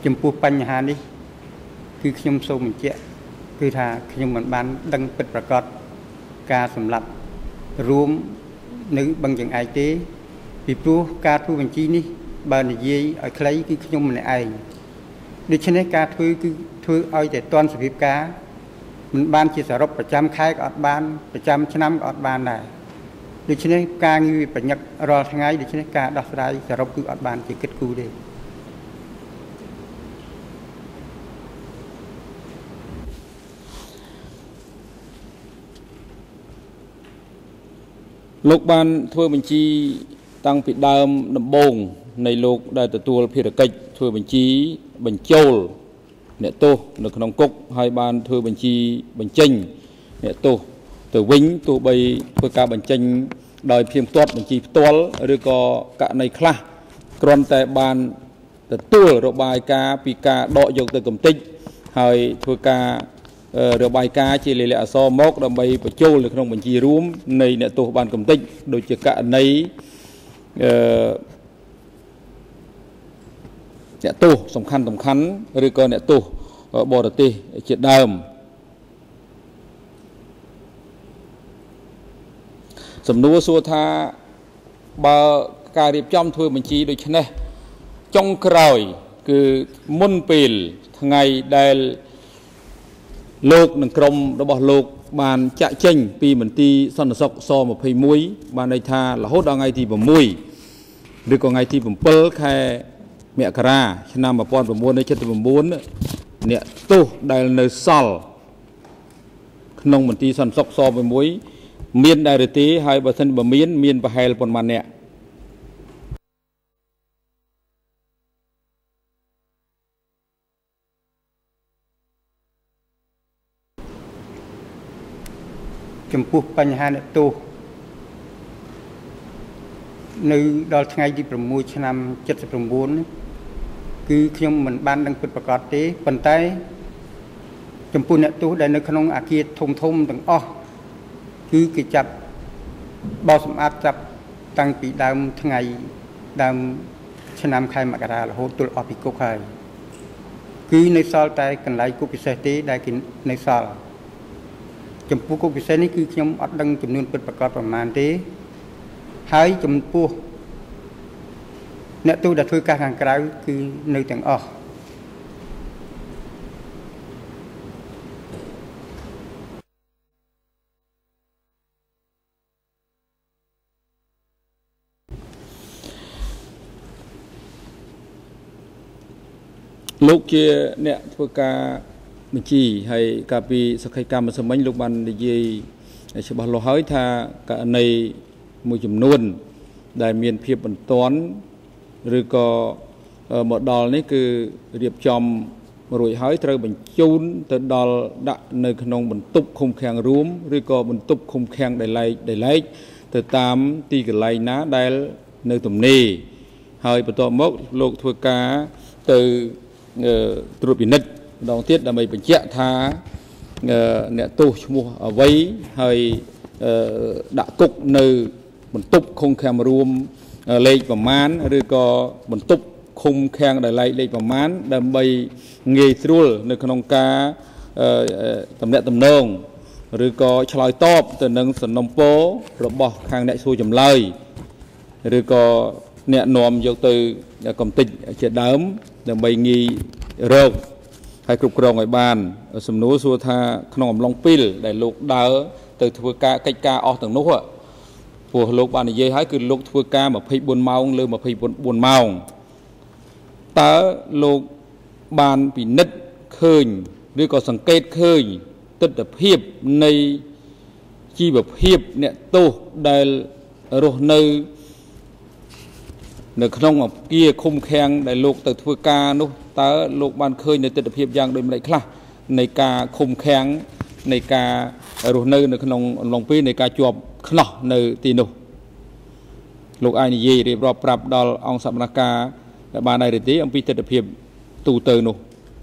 ចំពោះបញ្ហានេះគឺខ្ញុំសូមបញ្ជាក់គឺថាខ្ញុំមិនបានដឹងពិតប្រាកដការសម្លាប់រួមនៅបឹងចង្អែកទេពីព្រោះការធ្វើបញ្ជីនេះបើនិយាយឲ្យខ្លីគឺខ្ញុំម្នាក់ឯងដូច្នេះការធ្វើគឺធ្វើឲ្យតែទាន់សភាពការមិនបានជាសរុបប្រចាំខែក៏អត់បានប្រចាំឆ្នាំក៏អត់បានដែរដូច្នេះការងារវាប្រញឹករាល់ថ្ងៃដូច្នេះការដោះស្រាយសរុបគឺអត់បានជាគិតគូរទេលោកបានធ្វើបញ្ជីតាំងពីដើមដំបូងនៃលោកដែលទទួលភារកិច្ចធ្វើបញ្ជីបញ្ចូលអ្នកទោសនៅក្នុងគុកហើយបានធ្វើបញ្ជីបញ្ចេញអ្នកទោសទៅវិញទោះបីធ្វើការបញ្ចេញដោយផ្ទៀងផ្ទាត់បញ្ជីផ្ទាល់ឬក៏ករណីខ្លះគ្រាន់តែបានទទួលរបាយការណ៍ពីការដកយកទៅកំទេចហើយធ្វើការរបាយការណ៍ជាលិលាអក្សរមកដើម្បីបញ្ចូលនៅក្នុងបញ្ជីរួមនៃអ្នកទោសបានកំទេចដូចជាករណីអ្នកទោសសំខាន់ឬក៏អ្នកទោសបរទេសជាដើមសំណួរសួរថាបើការរៀបចំធ្វើបញ្ជីដូចនេះចុងក្រោយគឺមុនពេលថ្ងៃដែលលោកនិងក្រុមរបស់លោកបានចាក់ចេញពីមន្ទីរសន្តិសុខស21បានន័យថារហូតដល់ថ្ងៃទី6ឬក៏ថ្ងៃទី7ខែមករាឆ្នាំ1979អ្នកទោសដែលនៅសល់ក្នុងមន្ទីរសន្តិសុខស21មានដែរឬទេហើយបើសិនបើមានប្រហែលប៉ុន្មានអ្នកចំពោះបញ្ហាអ្នកទោសនៅដល់ថ្ងៃទី6ឆ្នាំ79គឺខ្ញុំមិនបានដឹងពិតប្រាកដទេប៉ុន្តែចំពោះអ្នកទោសដែលនៅក្នុងអាគារធំទាំងអស់គឺគេចាប់បោសសម្អាតចាប់តាំងពីដើមឆ្នាំខែមករារហូតទល់អស់ពីគុកហើយគឺនៅសល់តែកន្លែងគុកពិសេសទេដែលគេនៅសល់ចំពោះគុកពិសេសនេះគឺខ្ញុំអត់ដឹងចំនួនពិតប្រាកដប្រមាណទេហើយចំពោះអ្នកទោសដែលធ្វើការខាងក្រៅគឺនៅទាំងអស់លោកជាអ្នកធ្វើការបញ្ជីហើយកាលពីសក្ខីកម្មសម្មិញលោកបាននិយាយច្បាស់លាស់ហើយថាករណីមួយចំនួនដែលមានភាពបន្ទាន់ឬក៏មកដល់នេះគឺរៀបចំរួចហើយត្រូវបញ្ជូនទៅដល់ដាក់នៅក្នុងបន្ទប់ឃុំឃាំងរួមឬក៏បន្ទប់ឃុំឃាំងដែលឡែកទៅតាមទីកន្លែងណាដែលនៅទំនេរហើយបន្ទាប់មកលោកធ្វើការទៅត្រួតពិនិត្យម្ដងទៀតដើម្បីបញ្ជាក់ថាអ្នកទោសឈ្មោះអ្វីហើយដាក់គុកនៅបន្ទប់ឃុំឃាំងរួមលេខប្រមាណឬក៏បន្ទប់ឃុំឃាំងដែលលេខប្រមាណដើម្បីងាយស្រួលនៅក្នុងការតំណែងតំណងឬក៏ឆ្លើយតបទៅនឹងសំណុំពររបស់ខាងអ្នកសួរចម្លើយឬក៏អ្នកនាំយកទៅកំទេចជាដើមដើម្បីងាយរកហើយគ្រប់គ្រងឲ្យបានសំណួរសួរថាក្នុងអំឡុងពេលដែលលោកដើរទៅធ្វើការកិច្ចការអស់ទាំងនោះព្រោះលោកបាននិយាយហើយគឺលោកធ្វើការ24ម៉ោងលើ24ម៉ោងតើលោកបានពិនិត្យឃើញឬក៏សង្កេតឃើញទិដ្ឋភាពនៃជីវភាពអ្នកទោសដែលរស់នៅក្នុងអគារឃុំឃាំងដែលលោកទៅធ្វើការនោះតើលោកបានឃើញនៅទិដ្ឋភាពយ៉ាងដូចម្តេចខ្លះនៃការឃុំឃាំងនៃការរស់នៅក្នុងអំឡុងពេលនៃការជាប់ខ្នោះនៅទីនោះលោកអាចនិយាយរៀបរាប់ប្រាប់ដល់អង្គសមាជការបានដែរឬទេអំពីទិដ្ឋភាពទូទៅនោះ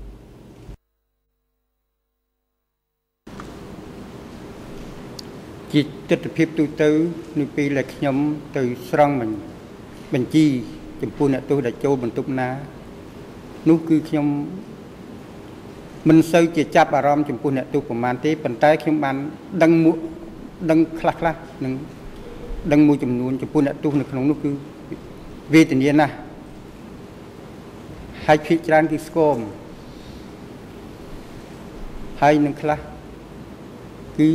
ជាទិដ្ឋភាពទូទៅនៅពេលដែលខ្ញុំទៅស្រង់បញ្ជីចំពោះអ្នកទោសដែលចូលបន្ទប់ណានោះគឺខ្ញុំមិនសូវជាចាប់អារម្មណ៍ចំពោះអ្នកទោសប្រមាណទេប៉ុន្តែខ្ញុំបានដឹងខ្លះនឹងដឹងមួយចំនួនចំពោះអ្នកទោសនៅក្នុងនោះគឺវេទនាណាស់ហើយភាគច្រើនគឺស្គមហើយនឹងខ្លះគឺ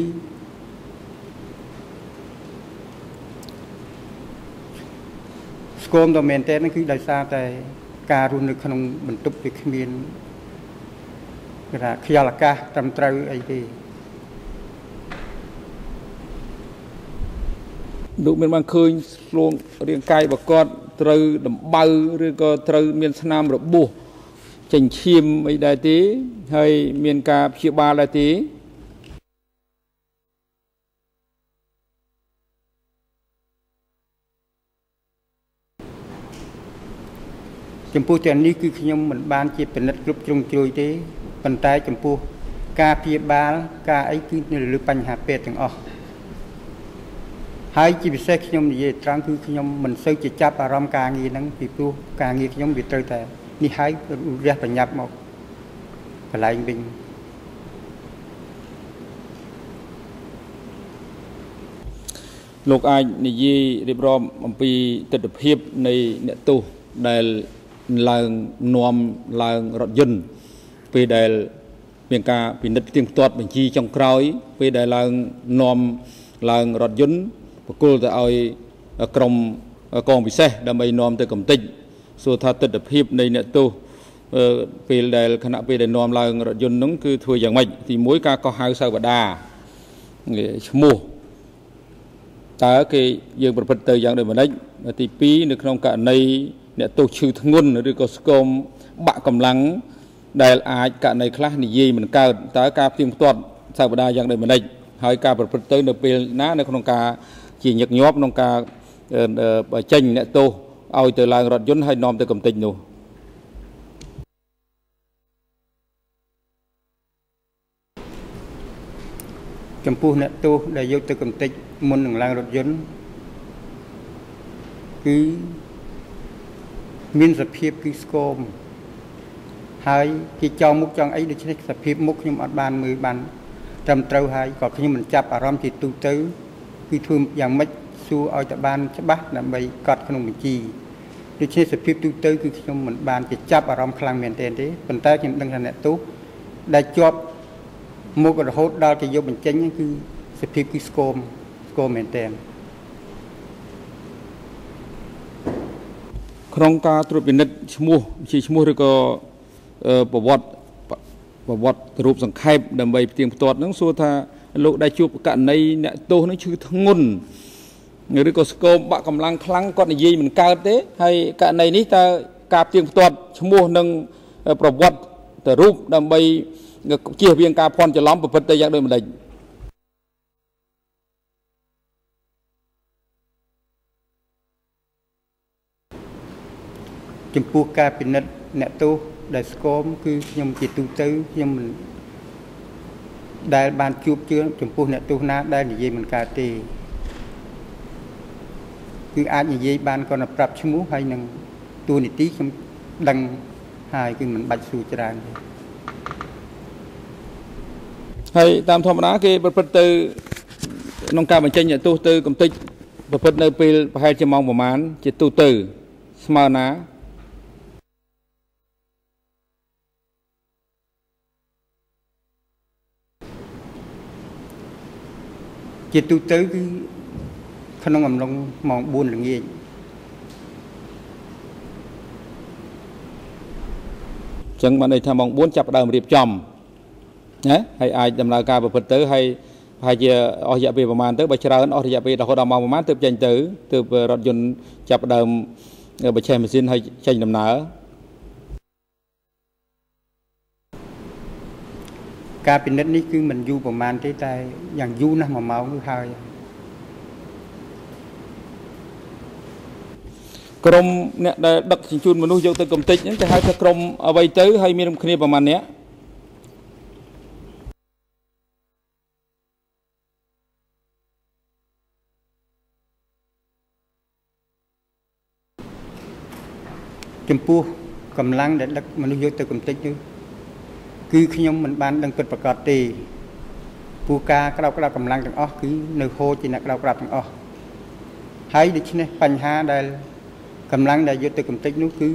ស្គមដ៏មែនតើគឺដោយសារតែការរស់នៅក្នុងបន្ទប់វាគ្មានគេថាខ្យល់អាកាសត្រឹមត្រូវអីទេលោកមានបានឃើញឆ្លងរាងកាយបកតត្រូវដំបៅឬក៏ត្រូវមានស្នាមរបួសចេញឈាមអីដែរទេហើយមានការព្យាបាលដែរទេចំពោះទាំងនេះគឺខ្ញុំមិនបានជាពិនិត្យគ្រប់ជ្រុងជ្រោយទេប៉ុន្តែចំពោះការព្យាបាលការអីគឺនៅលើបញ្ហាពេទ្យទាំងអស់ហើយជាពិសេសខ្ញុំនិយាយត្រង់គឺខ្ញុំមិនសូវជាចាប់អារម្មណ៍ការងារហ្នឹងពីព្រោះការងារខ្ញុំវាត្រូវតែនេះហើយរះប្រញាប់មកកន្លែងវិញលោកអាចនិយាយរៀបរាប់អំពីទស្សនវិជ្ជានៃអ្នកទោសដែលឡើងនាំឡើងរថយន្តពេលដែលមានការពិនិត្យទៀងទាត់បញ្ជីចុងក្រោយពេលដែលឡើងនាំឡើងរថយន្តបកគលទៅឲ្យក្រុមកងពិសេសដើម្បីនាំទៅកំទេចសួរថាទស្សនវិជ្ជានៃអ្នកទោសពេលដែលគណៈពេលដែលនាំឡើងរថយន្តនោះគឺធ្វើយ៉ាងម៉េចទី1ការកោះហៅសាវតាឈ្មោះតើគេយើងប្រព្រឹត្តទៅយ៉ាងដូចម្តេចទី2នៅក្នុងករណីអ្នកទោសឈឺធ្ងន់ឬក៏ស្គមបាក់កម្លាំងដែលអាចករណីខ្លះនិយាយមិនកើតតើការផ្ទៀងផ្ទាត់សាវតាយ៉ាងដូចម្តេចហើយការប្រព្រឹត្តទៅនៅពេលណានៅក្នុងការជាញឹកញាប់ក្នុងការចេញអ្នកទោសឲ្យទៅឡើងរថយន្តហើយនាំទៅកំទេចនោះចំពោះអ្នកទោសដែលយកទៅកំទេចមុននឹងឡើងរថយន្តគឺមានសភាពគឺស្គមហើយគេចង់មុខចង់អីដូច្នេះសភាពមុខខ្ញុំអត់បានមើលបានត្រឹមត្រូវហើយក៏ខ្ញុំមិនចាប់អារម្មណ៍ជាទូទៅគឺធ្វើយ៉ាងម៉េចសួរឲ្យតែបានច្បាស់ដើម្បីកត់ក្នុងបញ្ជីដូច្នេះសភាពទូទៅគឺខ្ញុំមិនបានជាចាប់អារម្មណ៍ខ្លាំងមែនទេប៉ុន្តែខ្ញុំដឹងថាអ្នកទោសដែលជាប់មុខរហូតដល់គេយកបញ្ចេញគឺសភាពគឺស្គមមែនទេក្នុងការត្រួតពិនិត្យឈ្មោះជាឈ្មោះឬក៏ប្រវត្តិរូបសង្ខេបដើម្បីផ្ទៀងផ្ទាត់ហ្នឹងសួរថាលោកដែលជួបករណីអ្នកទោសនឹងឈឺធ្ងន់ឬក៏ស្គមបាក់កម្លាំងខ្លាំងគាត់និយាយមិនកើតទេហើយករណីនេះតើការផ្ទៀងផ្ទាត់ឈ្មោះនិងប្រវត្តិទៅរូបដើម្បីជៀសវាងការភ័ន្តច្រឡំប្រព្រឹត្តទៅយ៉ាងដូចម្តេចចំពោះការពិនិត្យអ្នកទោសដែលស្គមគឺខ្ញុំជាទូទៅខ្ញុំមិនដែលបានជួបជឿចំពោះអ្នកទោសណាដែលនិយាយមិនកើតទេគឺអាចនិយាយបានគាត់ទៅប្រាប់ឈ្មោះហើយនឹងតួនាទីខ្ញុំដឹងហើយគឺមិនបាច់សួរច្រើនទេហើយតាមធម្មតាគេប្រព្រឹត្តទៅក្នុងការបញ្ចេញអ្នកទោសទៅកំទេចប្រព្រឹត្តនៅពេលប្រហែលជាម៉ោងប្រហែលជាទូទៅស្មើណាជាទូទៅគឺក្នុងអំឡុងម៉ោង4ល្ងាចចឹងបានន័យថាម៉ោង4ចាប់ផ្ដើមរៀបចំណាហើយអាចដំណើរការប្រព្រឹត្តទៅហើយប្រហែលជាអស់រយៈពេលប្រហែលទៅបើច្រើនអស់រយៈពេលរហូតដល់ម៉ោងប្រហែលទើបចេញទៅទើបរថយន្តចាប់ផ្ដើមបញ្ឆេះម៉ាស៊ីនហើយចេញដំណើរការពិនិត្យនេះគឺមិនយូរប្រហែលទេតែយ៉ាងយូរណាស់1ម៉ោងគឺហើយក្រុមអ្នកដែលដឹកជញ្ជូនមនុស្សយកទៅកំទេចហ្នឹងគេហៅថាក្រុមអ្វីទៅហើយមានគ្នាប្រហែលអ្នកចំពោះកម្លាំងដែលដឹកមនុស្សយកទៅកំទេចនោះគឺខ្ញុំមិនបានដឹងពិតប្រាកដទេពូការក្រោបកម្លាំងទាំងអស់គឺនៅហូរជាអ្នកក្រោបទាំងអស់ហើយដូច្នេះបញ្ហាដែលកម្លាំងដែលយកទៅកំទេចនោះគឺ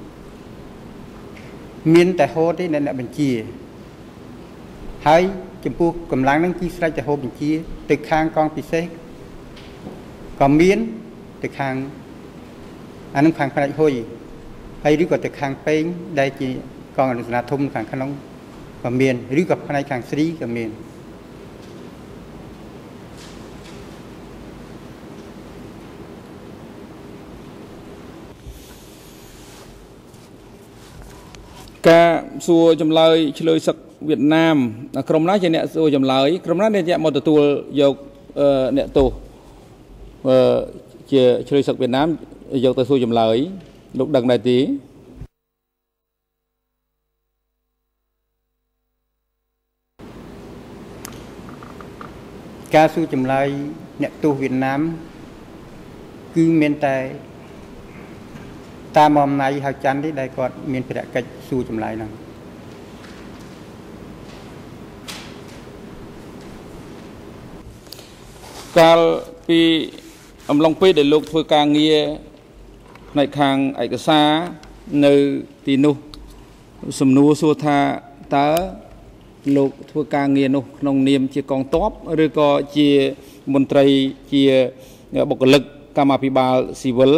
មានតែហូរទេអ្នកបញ្ជាហើយចំពោះកម្លាំងហ្នឹងគឺស្រេចតែហូរបញ្ជាទៅខាងកងពិសេសក៏មានទៅខាងអានឹងខាងផ្នែកហ៊ុយហើយឬក៏ទៅខាងពេងដែលជាកងអនុសនាធំខាងក្នុងក៏មានឬក៏ផ្នែកខាងស្រីក៏មានការសួរចម្លើយឆ្លើយសឹកវៀតណាមក្រុមណាជាអ្នកសួរចម្លើយក្រុមណាអ្នកមកទទួលយកអ្នកទោសជាឆ្លើយសឹកវៀតណាមយកទៅសួរចម្លើយលោកដឹងដែរទេការសួរចម្លើយអ្នកទោសវៀតណាមគឺមានតែតាមអំណាចហៅច័ន្ទទេដែលគាត់មានភារកិច្ចសួរចម្លើយហ្នឹងកាលពីអំឡុងពេលដែលលោកធ្វើការងារផ្នែកខាងឯកសារនៅទីនោះសំណួរសួរថាតើលោកធ្វើការងារនោះក្នុងនាមជាកងទ័ពឬក៏ជាមន្ត្រីជាបុគ្គលិកកម្មាភិបាលស៊ីវិល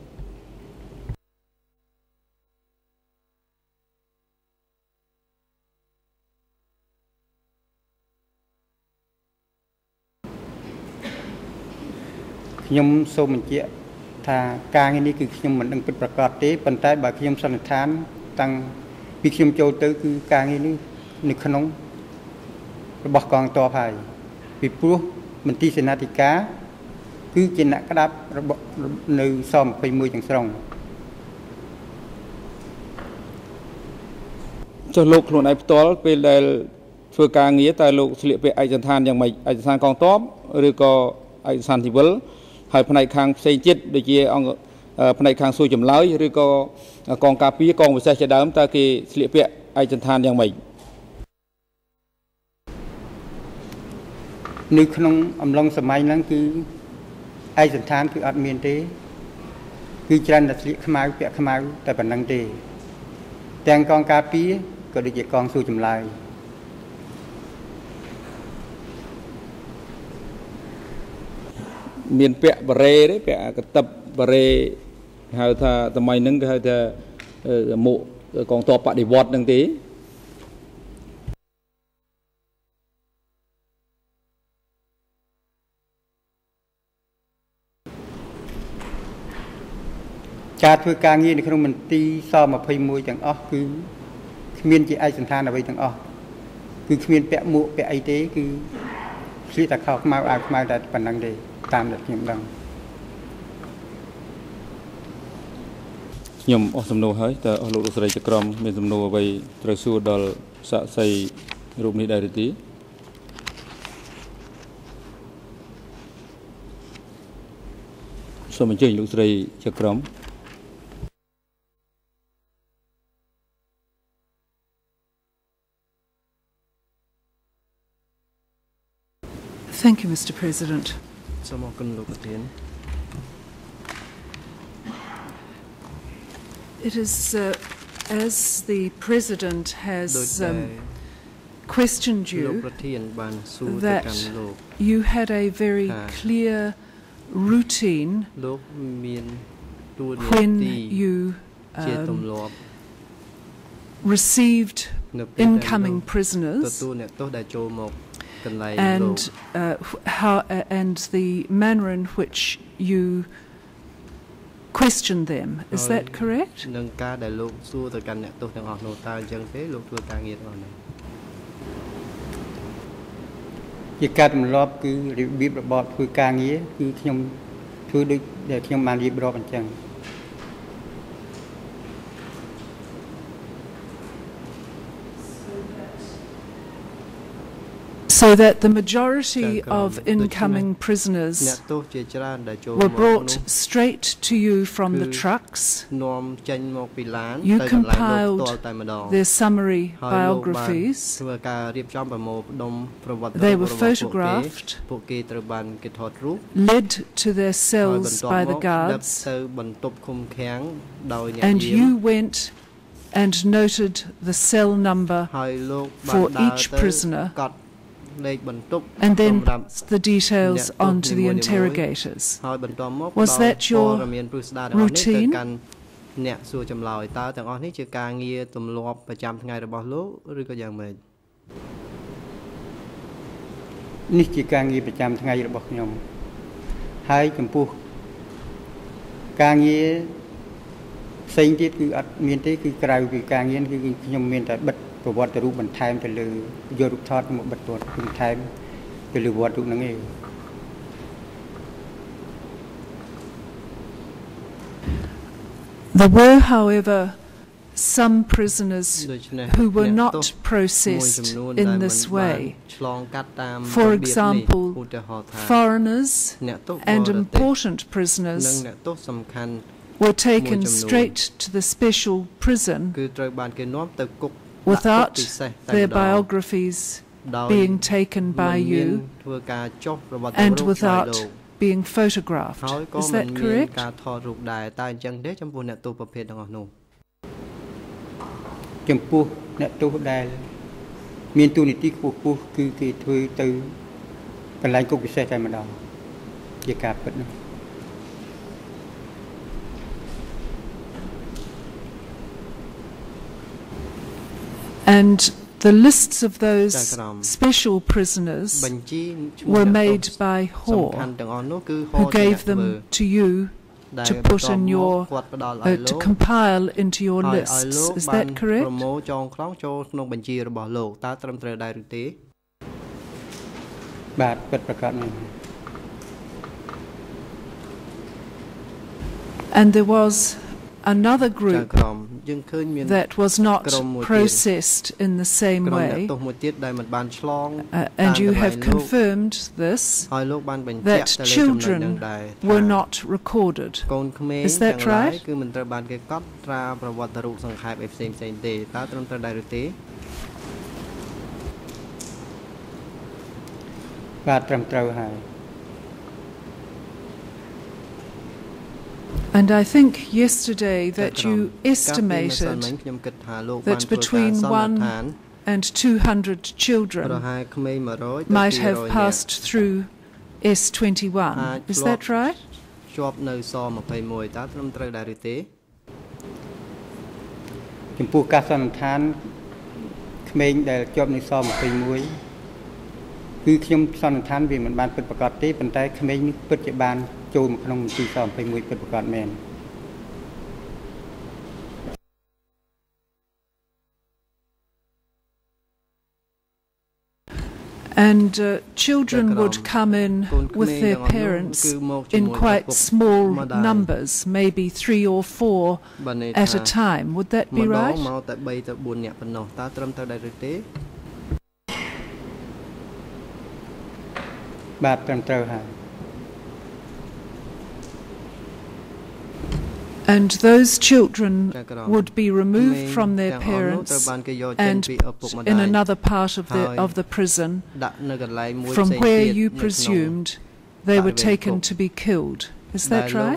ខ្ញុំសូមបញ្ជាក់ថាការងារនេះគឺខ្ញុំមិនដឹងពិតប្រាកដទេប៉ុន្តែបើខ្ញុំសន្និដ្ឋានតាំងពីខ្ញុំចូលទៅគឺការងារនេះនៅក្នុងរបស់កងទ័ពហើយពីព្រោះមន្ទីរសេនាធិការគឺជាអ្នកក្តាប់របស់នៅស-21ទាំងស្រុងចុះលោកខ្លួនឯងផ្ទាល់ពេលដែលធ្វើការងារតើលោកស្លៀកពាក់ឯកសណ្ឋានយ៉ាងម៉េចឯកសណ្ឋានកងទ័ពឬក៏ឯកសណ្ឋានស៊ីវិលហើយផ្នែកខាងផ្សេងទៀតដូចជាអង្គផ្នែកខាងសួរចម្លើយឬក៏កងការពារកងវិសេសជាដើមតើគេស្លៀកពាក់ឯកសណ្ឋានយ៉ាងម៉េចនៅក្នុងអំឡុងសម័យហ្នឹងគឺឯកសណ្ឋានគឺអត់មានទេគឺច្រើនតែស្លៀកខ្មៅពាក់ខ្មៅតែប៉ុណ្្នឹងទេទាំងកងការពារក៏ដូចជាកងសួរចម្លើយមានពាក់បរេទេពាក់កតិបរេហៅថាសម័យហ្នឹងគេហៅថាមុខកងទ័ពបដិវត្តហ្នឹងទេការធ្វើការងារនៅក្នុងមន្ទីរស-21ទាំងអស់គឺគ្មានជាឯកសណ្ឋានអ្វីទាំងអស់គឺគ្មានពាក់មួកពាក់អីទេគឺស្លៀកតែខោខ្មៅអាវខ្មៅតែប៉ុណ្្នឹងទេតាមដែលខ្ញុំដឹងខ្ញុំអស់សំណួរហើយតើអស់លោកស្រីចក្រមមានសំណួរអ្វីត្រូវសួរដល់សាក្សីរូបនេះដែរឬទេសូមអញ្ជើញលោកស្រីចក្រម Thank you, Mr. President. It is, as the President has questioned you, that you had a very clear routine when you received incoming prisoners and and the manner in which you question them. Is that correct? នឹងការដែលលោកសួរទៅកាន់អ្នកទោសទាំងអស់នោះតើអញ្ចឹងទេលោកធ្វើការងាររបស់នោះជាការទម្លាប់គឺរបៀបរបបធ្វើការងារគឺខ្ញុំធ្វើដូចដែលខ្ញុំបានរៀបរាប់អញ្ចឹង So So that the majority of incoming prisoners were brought straight to you from the trucks. You compiled their summary biographies. They were photographed, led to their cells by the guards, and you went and noted the cell number for each prisoner, and then passed the details on to the interrogators. Was that your routine? There were, however, some prisoners who were not processed in this way. For example, foreigners and important prisoners were taken straight to the special prison without their biographies being taken by you and without being photographed. Is that correct? And the lists of those special prisoners were made by Hor, who gave them to you to put in your, to compile into your lists. Is that correct? And there was another group that was not processed in the same way, and you have confirmed this, that children were not recorded. Is that right? And I think yesterday that you estimated that between 1 and 200 children might have passed through S21. Is that right? And children would come in with their parents in quite small numbers, maybe 3 or 4 at a time. Would that be right? And those children would be removed from their parents and put in another part of the prison from where you presumed they were taken to be killed. Is that right?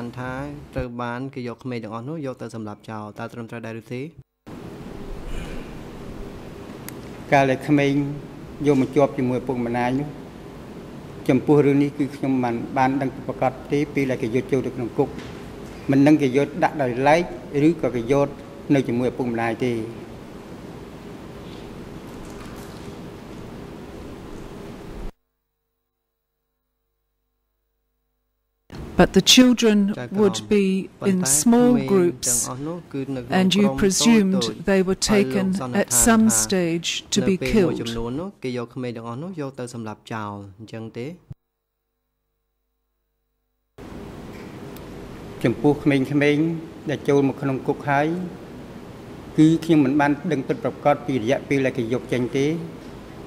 But the children would be in small groups, and you presumed they were taken at some stage to be killed.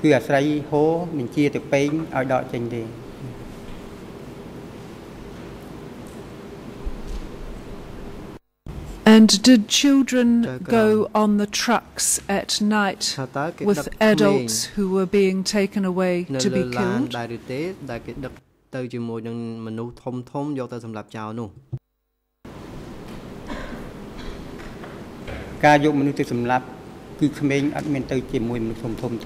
គឺអាស្រ័យហូបញ្ជាទៅពេងឲ្យដកចេញទេ And did children go on the trucks at night with adults who were being taken away to be killed? ទៅជាមួយនឹងមនុស្សធំយកទៅសម្លាប់ចោលនោះ ការយកមនុស្សទៅសម្លាប់គឺក្មេងអត់មានទៅជាមួយមនុស្សធំទេ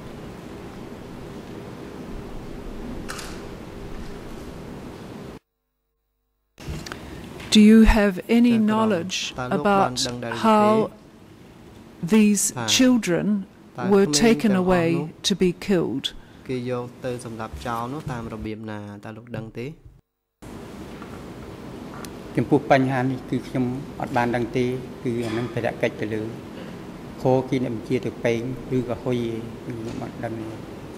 Do you have any knowledge about how these children were taken away to be killed? គេយកទៅសម្លាប់ចោលនោះតាមរបៀបណាតើលោកដឹងទេ ចំពោះបញ្ហានេះគឺខ្ញុំអត់បានដឹងទេគឺអានឹងភារកិច្ចទៅលើខោគេអ្នកបញ្ជាទៅពេងឬក៏ហុយគឺខ្ញុំអត់ដឹងទេ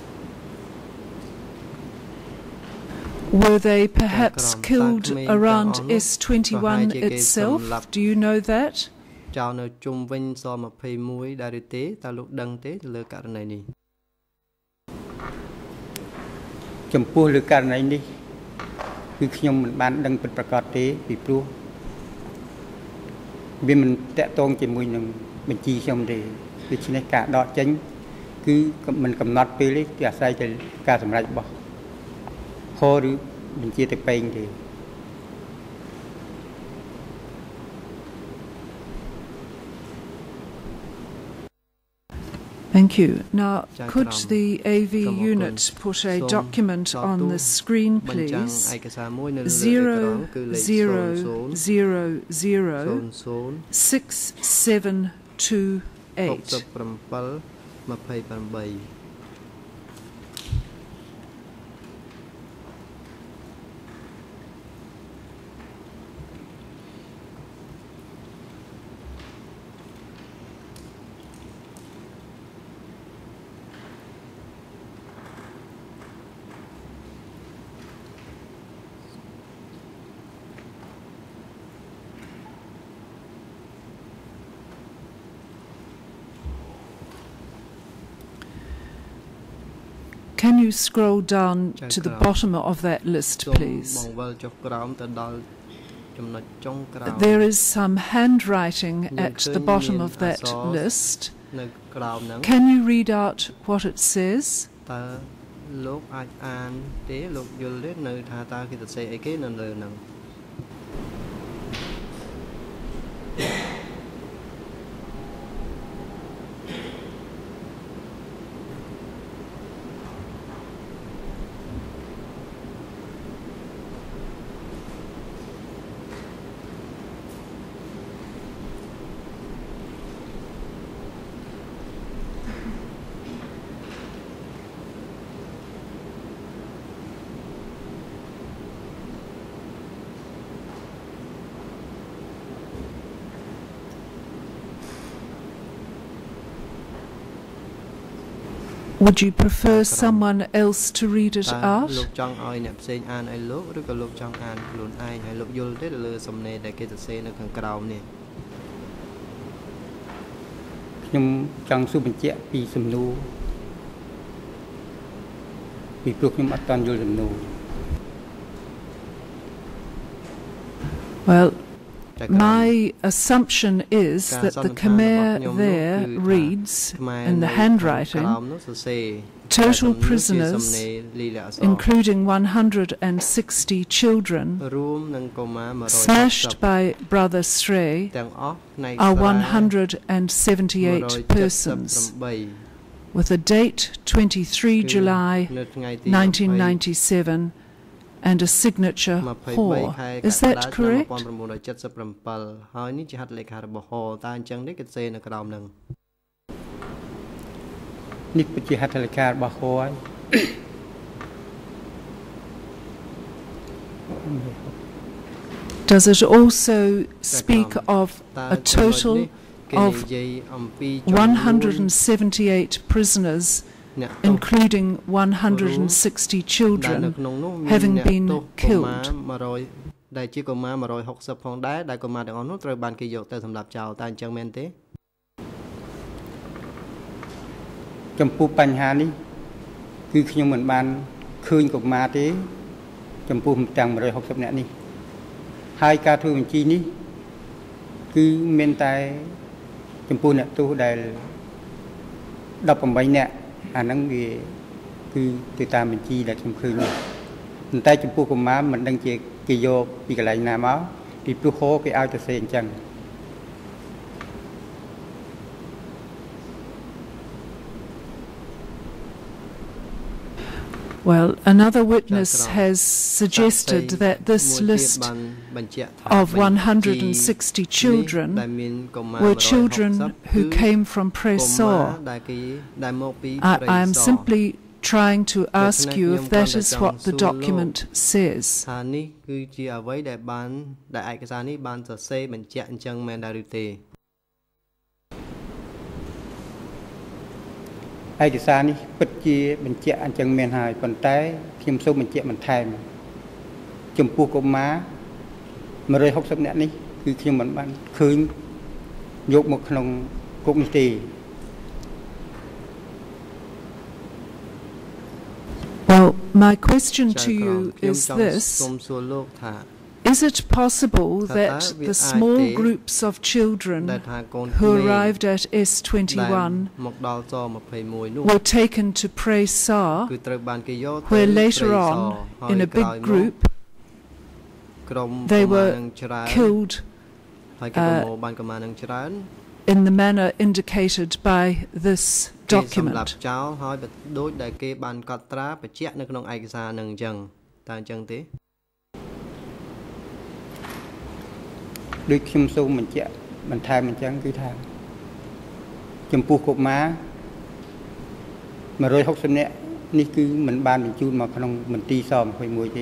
Were they perhaps killed around S21 itself? Do you know that? ចោលនៅជុំវិញស21ដែរឬទេតើលោកដឹងទេទៅលើករណីនេះ ចំពោះលើករណីនេះគឺខ្ញុំមិនបានដឹងពិតប្រាកដទេពីព្រោះវាមិនតាក់ទងជាមួយនឹងបញ្ជីខ្ញុំទេដូច្នេះការដកចេញគឺមិនកំណត់ពេលទេគឺអាស្រ័យទៅការសម្រេចរបស់ខឬបញ្ជាទៅពេងទេ Thank you. Now, could the AV unit put a document on the screen, please? 00006728. Can you scroll down to the bottom of that list, please? There is some handwriting at the bottom of that list. Can you read out what it says? លោកអាចអានទេលោកយល់ទេនៅថាតើគេសរសេរអីគេនៅលើហ្នឹង Would you prefer someone else to read it out? លោកចង់ឲ្យអ្នកផ្សេងអានឲ្យលោកឬក៏លោកចង់អានខ្លួនឯងហើយលោកយល់ទេលើសំណេរដែលគេសរសេរនៅខាងក្រោមនេះ ខ្ញុំចង់សួរបញ្ជាក់ពីសំណួរពីព្រោះខ្ញុំអត់ទាន់យល់សំណួរ Well, my assumption is that the Khmer there reads, in the handwriting, total prisoners, including 160 children, smashed by Brother Srey, are 178 persons, with a date 23 July 1997, and a signature Hor. Is that correct? ហើយនេះជាហត្ថលេខារបស់ Hor តើអញ្ចឹងទេគេសេនៅក្រោមហ្នឹង នេះជាហត្ថលេខារបស់ Hor ហើយ Does it also speak of a total of 178 prisoners, including 160 children, having been killed? ដែលជាកុមារ 160 ផងដែរដែលកុមារទាំងអស់នោះត្រូវបានគេយកទៅសម្លាប់ចោលតើអញ្ចឹងមែនទេកចំពោះបញ្ហានេះគឺខ្ញុំមិនបានឃើញកុមារទេចំពោះទាំង160នាក់នេះហើយការធ្វើបញ្ជីនេះគឺមានតែចំពោះអ្នកទោសដែល18នាក់អាហ្នឹងវាគឺទៅតាមបញ្ជីដែលខ្ញុំឃើញនេះប៉ុន្តែចំពោះកុមារមិនដឹងជាគេយកពីកន្លែងណាមកពីព្រោះហោគេឲ្យទៅសេអញ្ចឹង Well, another witness has suggested that this list of 160 children were children who came from Sous. I am simply trying to ask you if that is what the document says. ឯកសារនេះពិតជាបញ្ជាក់អញ្ចឹងមែនហើយប៉ុន្តែខ្ញុំសូមបញ្ជាក់បន្ថែមចំពោះកុមារ160នាក់នេះគឺខ្ញុំមិនបានឃើញយកមកក្នុងគុកនេះទេ Well, my question to you is this. Is it possible that the small groups of children who arrived at S21 were taken to Sous, where later on, in a big group, they were killed in the manner indicated by this document?ដូចខ្ញុំសូមបញ្ជាក់បន្ថែមអញ្ចឹងគឺថាចំពោះកុមារ160នាក់នេះគឺមិនបានបញ្ជូនមកក្នុងមន្ទីរស21ទេ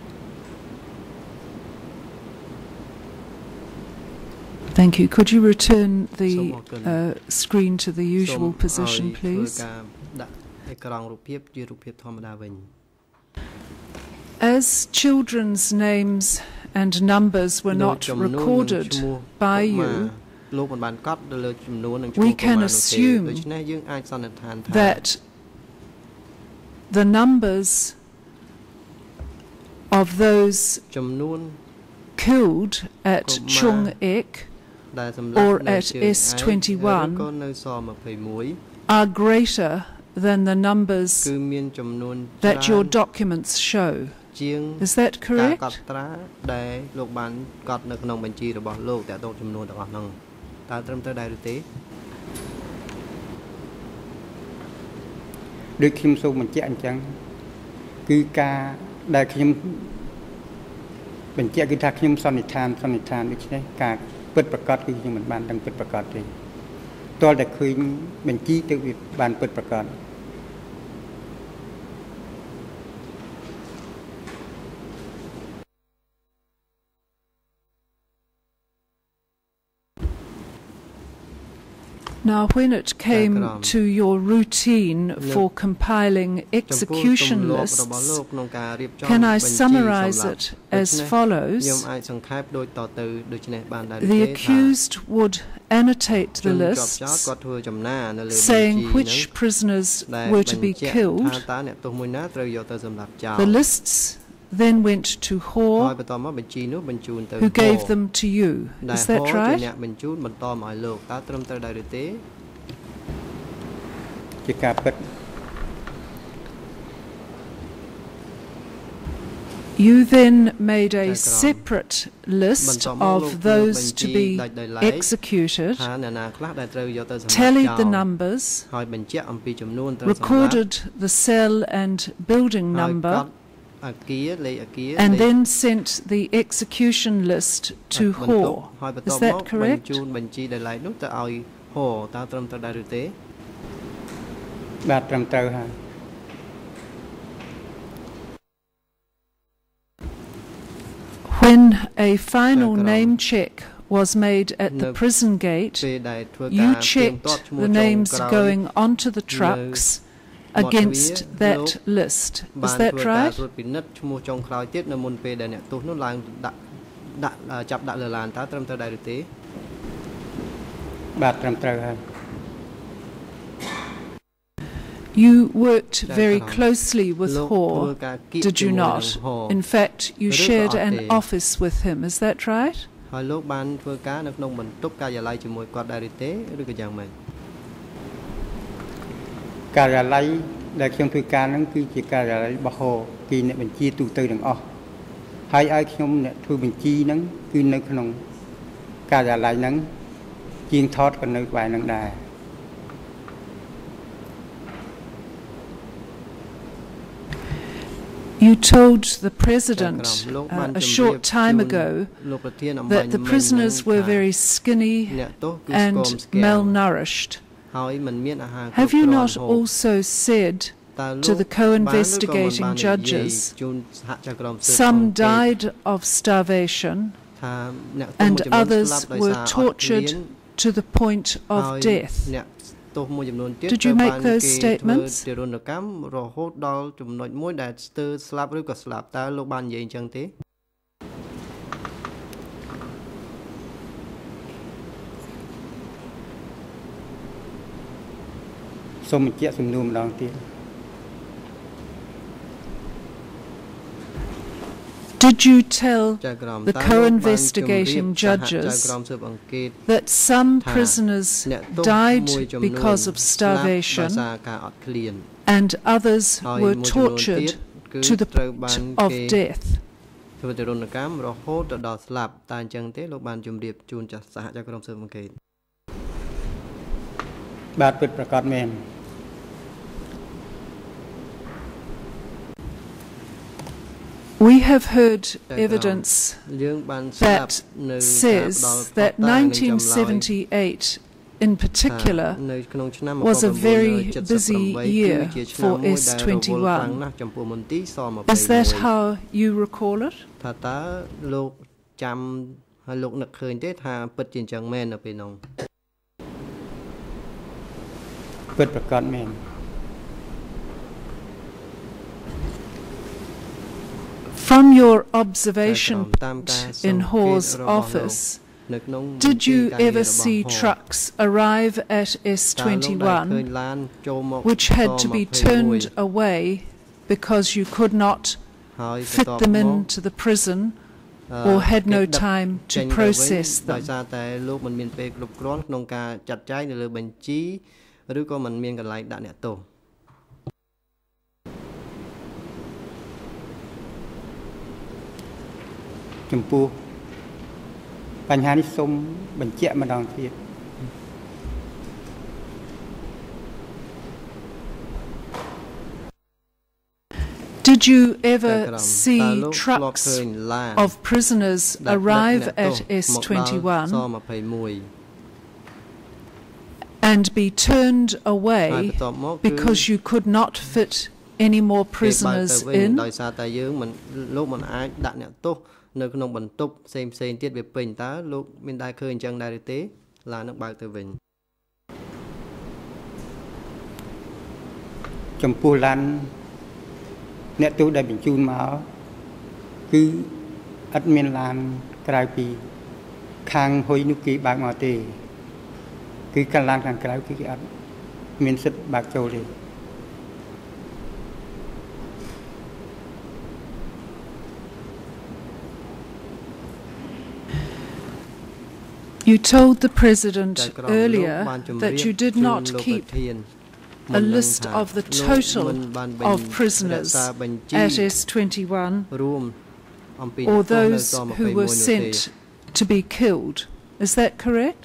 Thank you. Could you return the screen to the usual position, please? As children's names and numbers were not recorded by you, we can assume that the numbers of those killed at Chung Ek or at S21 are greater than the numbers that your documents show. Is that correct?ដូចខ្ញុំសូមបញ្ជាក់អញ្ចឹងគឺការដែលខ្ញុំបញ្ជាក់គឺថាខ្ញុំសន្និដ្ឋានដូច្នេះការពិតប្រាកដគឺខ្ញុំមិនបានដឹងពិតប្រាកដទេទាល់តែឃើញបញ្ជីទៅវាបានពិតប្រាកដ Now, when it came to your routine for compiling execution lists, can I summarize it as follows? The accused would annotate the lists, saying which prisoners were to be killed. The lists then went to Hor, who gave them to you. Is that right? You then made a separate list of those to be executed, tallied the numbers, recorded the cell and building number, and then sent the execution list to Hor. Is that correct? When a final name check was made at the prison gate, you checked the names going onto the trucks against that list. Is that right? You worked very closely with Ho, did you not? In fact, you shared an office with him, is that right? ហើយលោកបានធ្វើការនៅក្នុងបន្ទប់ការិយាល័យជាមួយគាត់ដែរឬទេឬក៏យ៉ាងម៉េចការិយាល័យដែលខ្ញុំធ្វើការហ្នឹងគឺជាការិយាល័យរបស់ Ho ពីអ្នកបញ្ជាទូទៅទាំងអស់ហើយឲ្យខ្ញុំអ្នកធ្វើបញ្ជីហ្នឹងគឺនៅក្នុងការិយាល័យហ្នឹងជាងថតក៏នៅក្បែរហ្នឹងដែរ You told the President a short time ago that the prisoners were very skinny and malnourished. Have you not also said to the co-investigating judges some died of starvation and others were tortured to the point of death? Did you make those statements? Did you tell the co-investigating judges that some prisoners died because of starvation and others were tortured to the point of death? We have heard evidence that says that 1978 in particular was a very busy year for S21. Is that how you recall it? From your observation in Ho's office, did you ever see trucks arrive at S21 which had to be turned away because you could not fit them into the prison or had no time to process them? Did you ever see trucks of prisoners arrive at S21 and be turned away because you could not fit any more prisoners in? នៅក្នុងបន្ទប់ផ្សេងទៀតវាពេញតើលោកមានដែរឃើញអញ្ចឹងដែរឬទេឡាននឹងបើកទៅវិញចំពោះឡានអ្នកទូដែលបញ្ជូនមកគឺអត់មានឡានក្រៅពីខាងហ៊ុយនោះគេបើកមកទេគឺកាឡានខាងក្រៅគេអត់មានសិទ្ធិបើកចូលទេ You told the President earlier that you did not keep a list of the total of prisoners at S21 or those who were sent to be killed. Is that correct?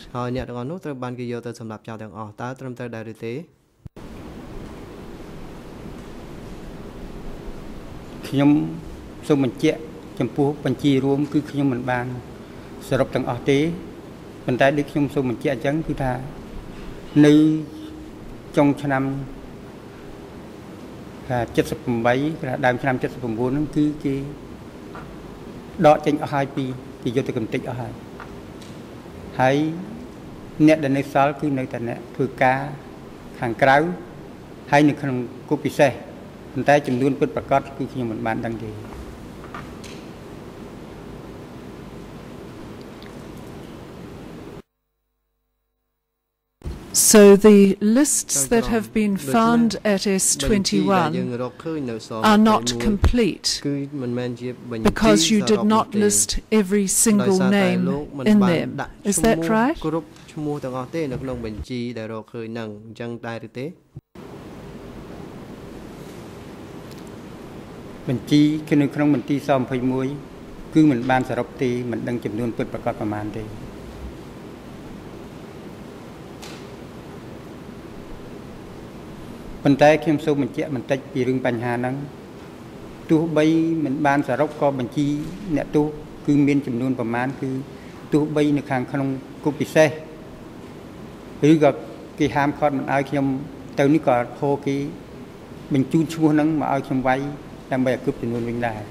Phần tay Đức Nhung Sung mình chia chắn cứ tha nữ trong năm là chất sập bảy là đàm năm chất sập bốn nó cứ cái đó trên ở hai pi thì vô từ cầm tích ở hai hãy nét đến nơi sáu cứ nơi tận nét thừa cá hàng cáo hay những con cô bị xe phần tay chừng luôn bứt bạc cót cứ khi mình bán đăng gì So the lists that have been found at S21 are not complete because you did not list every single name in them. Is that right? ឈ្មោះទាំងអស់ទេនៅក្នុងបញ្ជីដែលរកឃើញហ្នឹងអញ្ចឹងដែរឬទេបញ្ជីគឺនៅក្នុងមន្ទីរស-21គឺមិនបានសរុបទេមិនដឹងចំនួនពិតប្រាកដប្រមាណទេប៉ុន្តែខ្ញុំសូមបញ្ជាក់បន្តិចពីរឿងបញ្ហាហ្នឹងទោះបីមិនបានសរុបក៏បញ្ជីអ្នកទោសគឺមានចំនួនប្រមាណគឺទោះបីនៅខាងក្នុងគុកពិសេសឬក៏គេហាមឃាត់មិនឲ្យខ្ញុំទៅនេះក៏ហៅគេបញ្ជូនឈ្មោះហ្នឹងមកឲ្យខ្ញុំវាយដើម្បីឲ្យគ្រប់ចំនួនវិញដែរ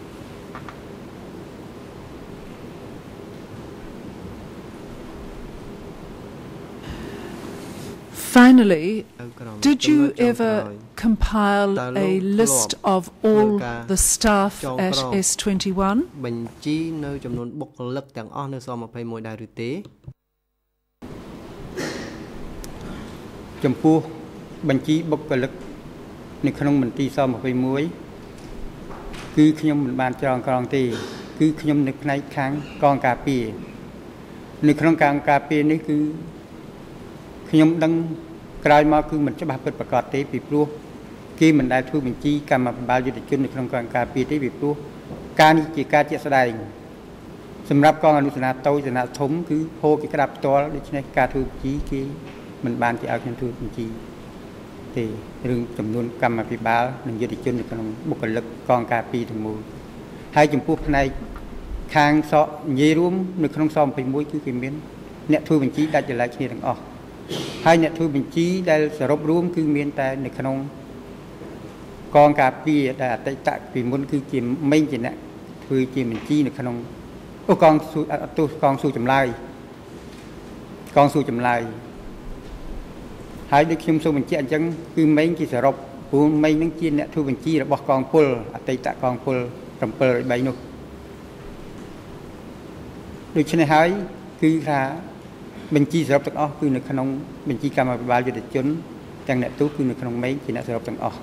Finally, did you ever compile a list of all the staff at S21? បញ្ជីនៅចំនួនបុគ្គលិកទាំងអស់នៅស-21ដែរឬទេចំពោះបញ្ជីបុគ្គលិកនៅក្នុងមន្ទីរស-21គឺខ្ញុំមិនបានចងក្រងទេគឺខ្ញុំនៅផ្នែកខាងកងការពារនៅក្នុងកងការពារនេះគឺខ្ញុំដឹងក្រោយមកគឺមិនច្បាស់ពិតប្រាកដទេពីព្រោះគេមិនដែលធ្វើបញ្ជីកម្មវិបាលយុទ្ធជននៅក្នុងកងការពារទេពីព្រោះការនេះជាការជាក់ស្ដែងសម្រាប់កងអនុសនាតូចសនាធំគឺហូរគេក្តាប់ផ្ទាល់ដូច្នេះការធ្វើបញ្ជីគេមិនបានគេឲ្យខ្ញុំធ្វើបញ្ជីទេរឿងចំនួនកម្មវិបាលនិងយុទ្ធជននៅក្នុងបុគ្គលិកកងការពារទាំងមូលហើយចំពោះផ្នែកខាងសក់និយាយរួមនៅក្នុងស-21គឺគេមានអ្នកធ្វើបញ្ជីដាច់ចលែកគ្នាទាំងអស់ហើយអ្នកធ្វើបញ្ជីដែលសរុបរួមគឺមានតែនៅក្នុងកងការពារដែលអតីតពីមុនគឺជាមេញជាអ្នកធ្វើជាបញ្ជីនៅក្នុងកងស៊ូអត់ទោសកងស៊ូចម្លើយកងស៊ូចម្លើយហើយដូចខ្ញុំសូមបញ្ជាក់អញ្ចឹងគឺមេញគេសរុបព្រោះមេញនឹងជាអ្នកធ្វើបញ្ជីរបស់កងពលអតីតកងពល703នោះដូច្នេះហើយគឺថាបញ្ជីសរុបទាំងអស់គឺនៅក្នុងបញ្ជីកម្មវិបាលយុទ្ធជនទាំងអ្នកទូគឺនៅក្នុងមេឃជាអ្នកសរុបទាំងអស់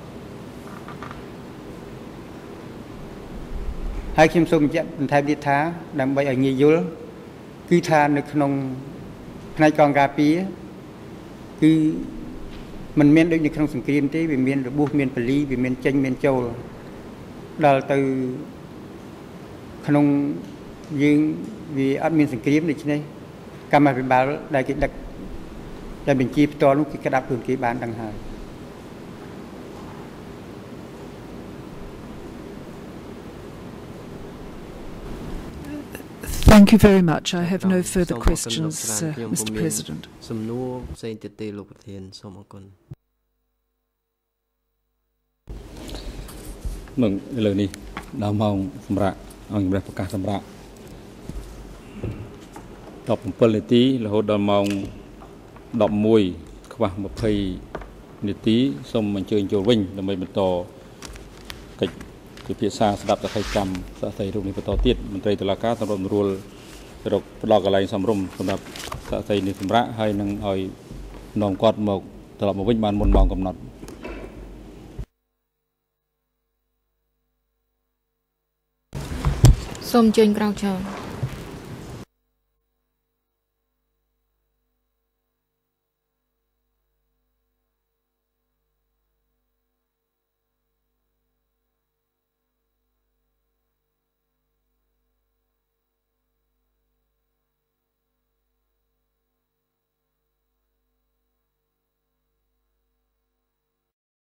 ហើយខ្ញុំសូមបញ្ជាក់បន្ថែមទៀតថាដើម្បីឲ្យងាយយល់គឺថានៅក្នុងផ្នែកកងការពារគឺមិនមានដូចនៅក្នុងសង្គ្រាមទេវាមានរបួសមានបលីវាមានចេញមានចូលដល់ទៅក្នុងយើងវាអត់មានសង្គ្រាមដូច្នេះកម្មវិបាលដែលគេដឹកដែលបញ្ជីផ្ទាល់នោះគេក្តាប់ខ្លួនគេបានដឹងហើយ Thank you very much. I have no further questions, Mr. President. សំណួរផ្សេងទៀតទេលោកប្រធានសូមអរគុណនឹងឥឡូវនេះដល់ម៉ោងសម្រាប់អង្គជំរះប្រកាសសម្រាប់17នាទីរហូតដល់ម៉ោង11ខ្វះ20នាទីសូមអញ្ជើញចូលវិញដើម្បីបន្តកិច្ចពិភាក្សាស្ដាប់សកម្មសាស្ត្រីរូបនេះបន្តទៀតមន្ត្រីតុលាការសម្របរួលរកផ្ដល់កន្លែងសំរុំសម្រាប់សាស្ត្រីនេះសម្រាប់ហើយនឹងឲ្យនាំគាត់មកត្រឡប់មកវិញបានមុនម៉ោងកំណត់សូមអញ្ជើញក្រោកឈរ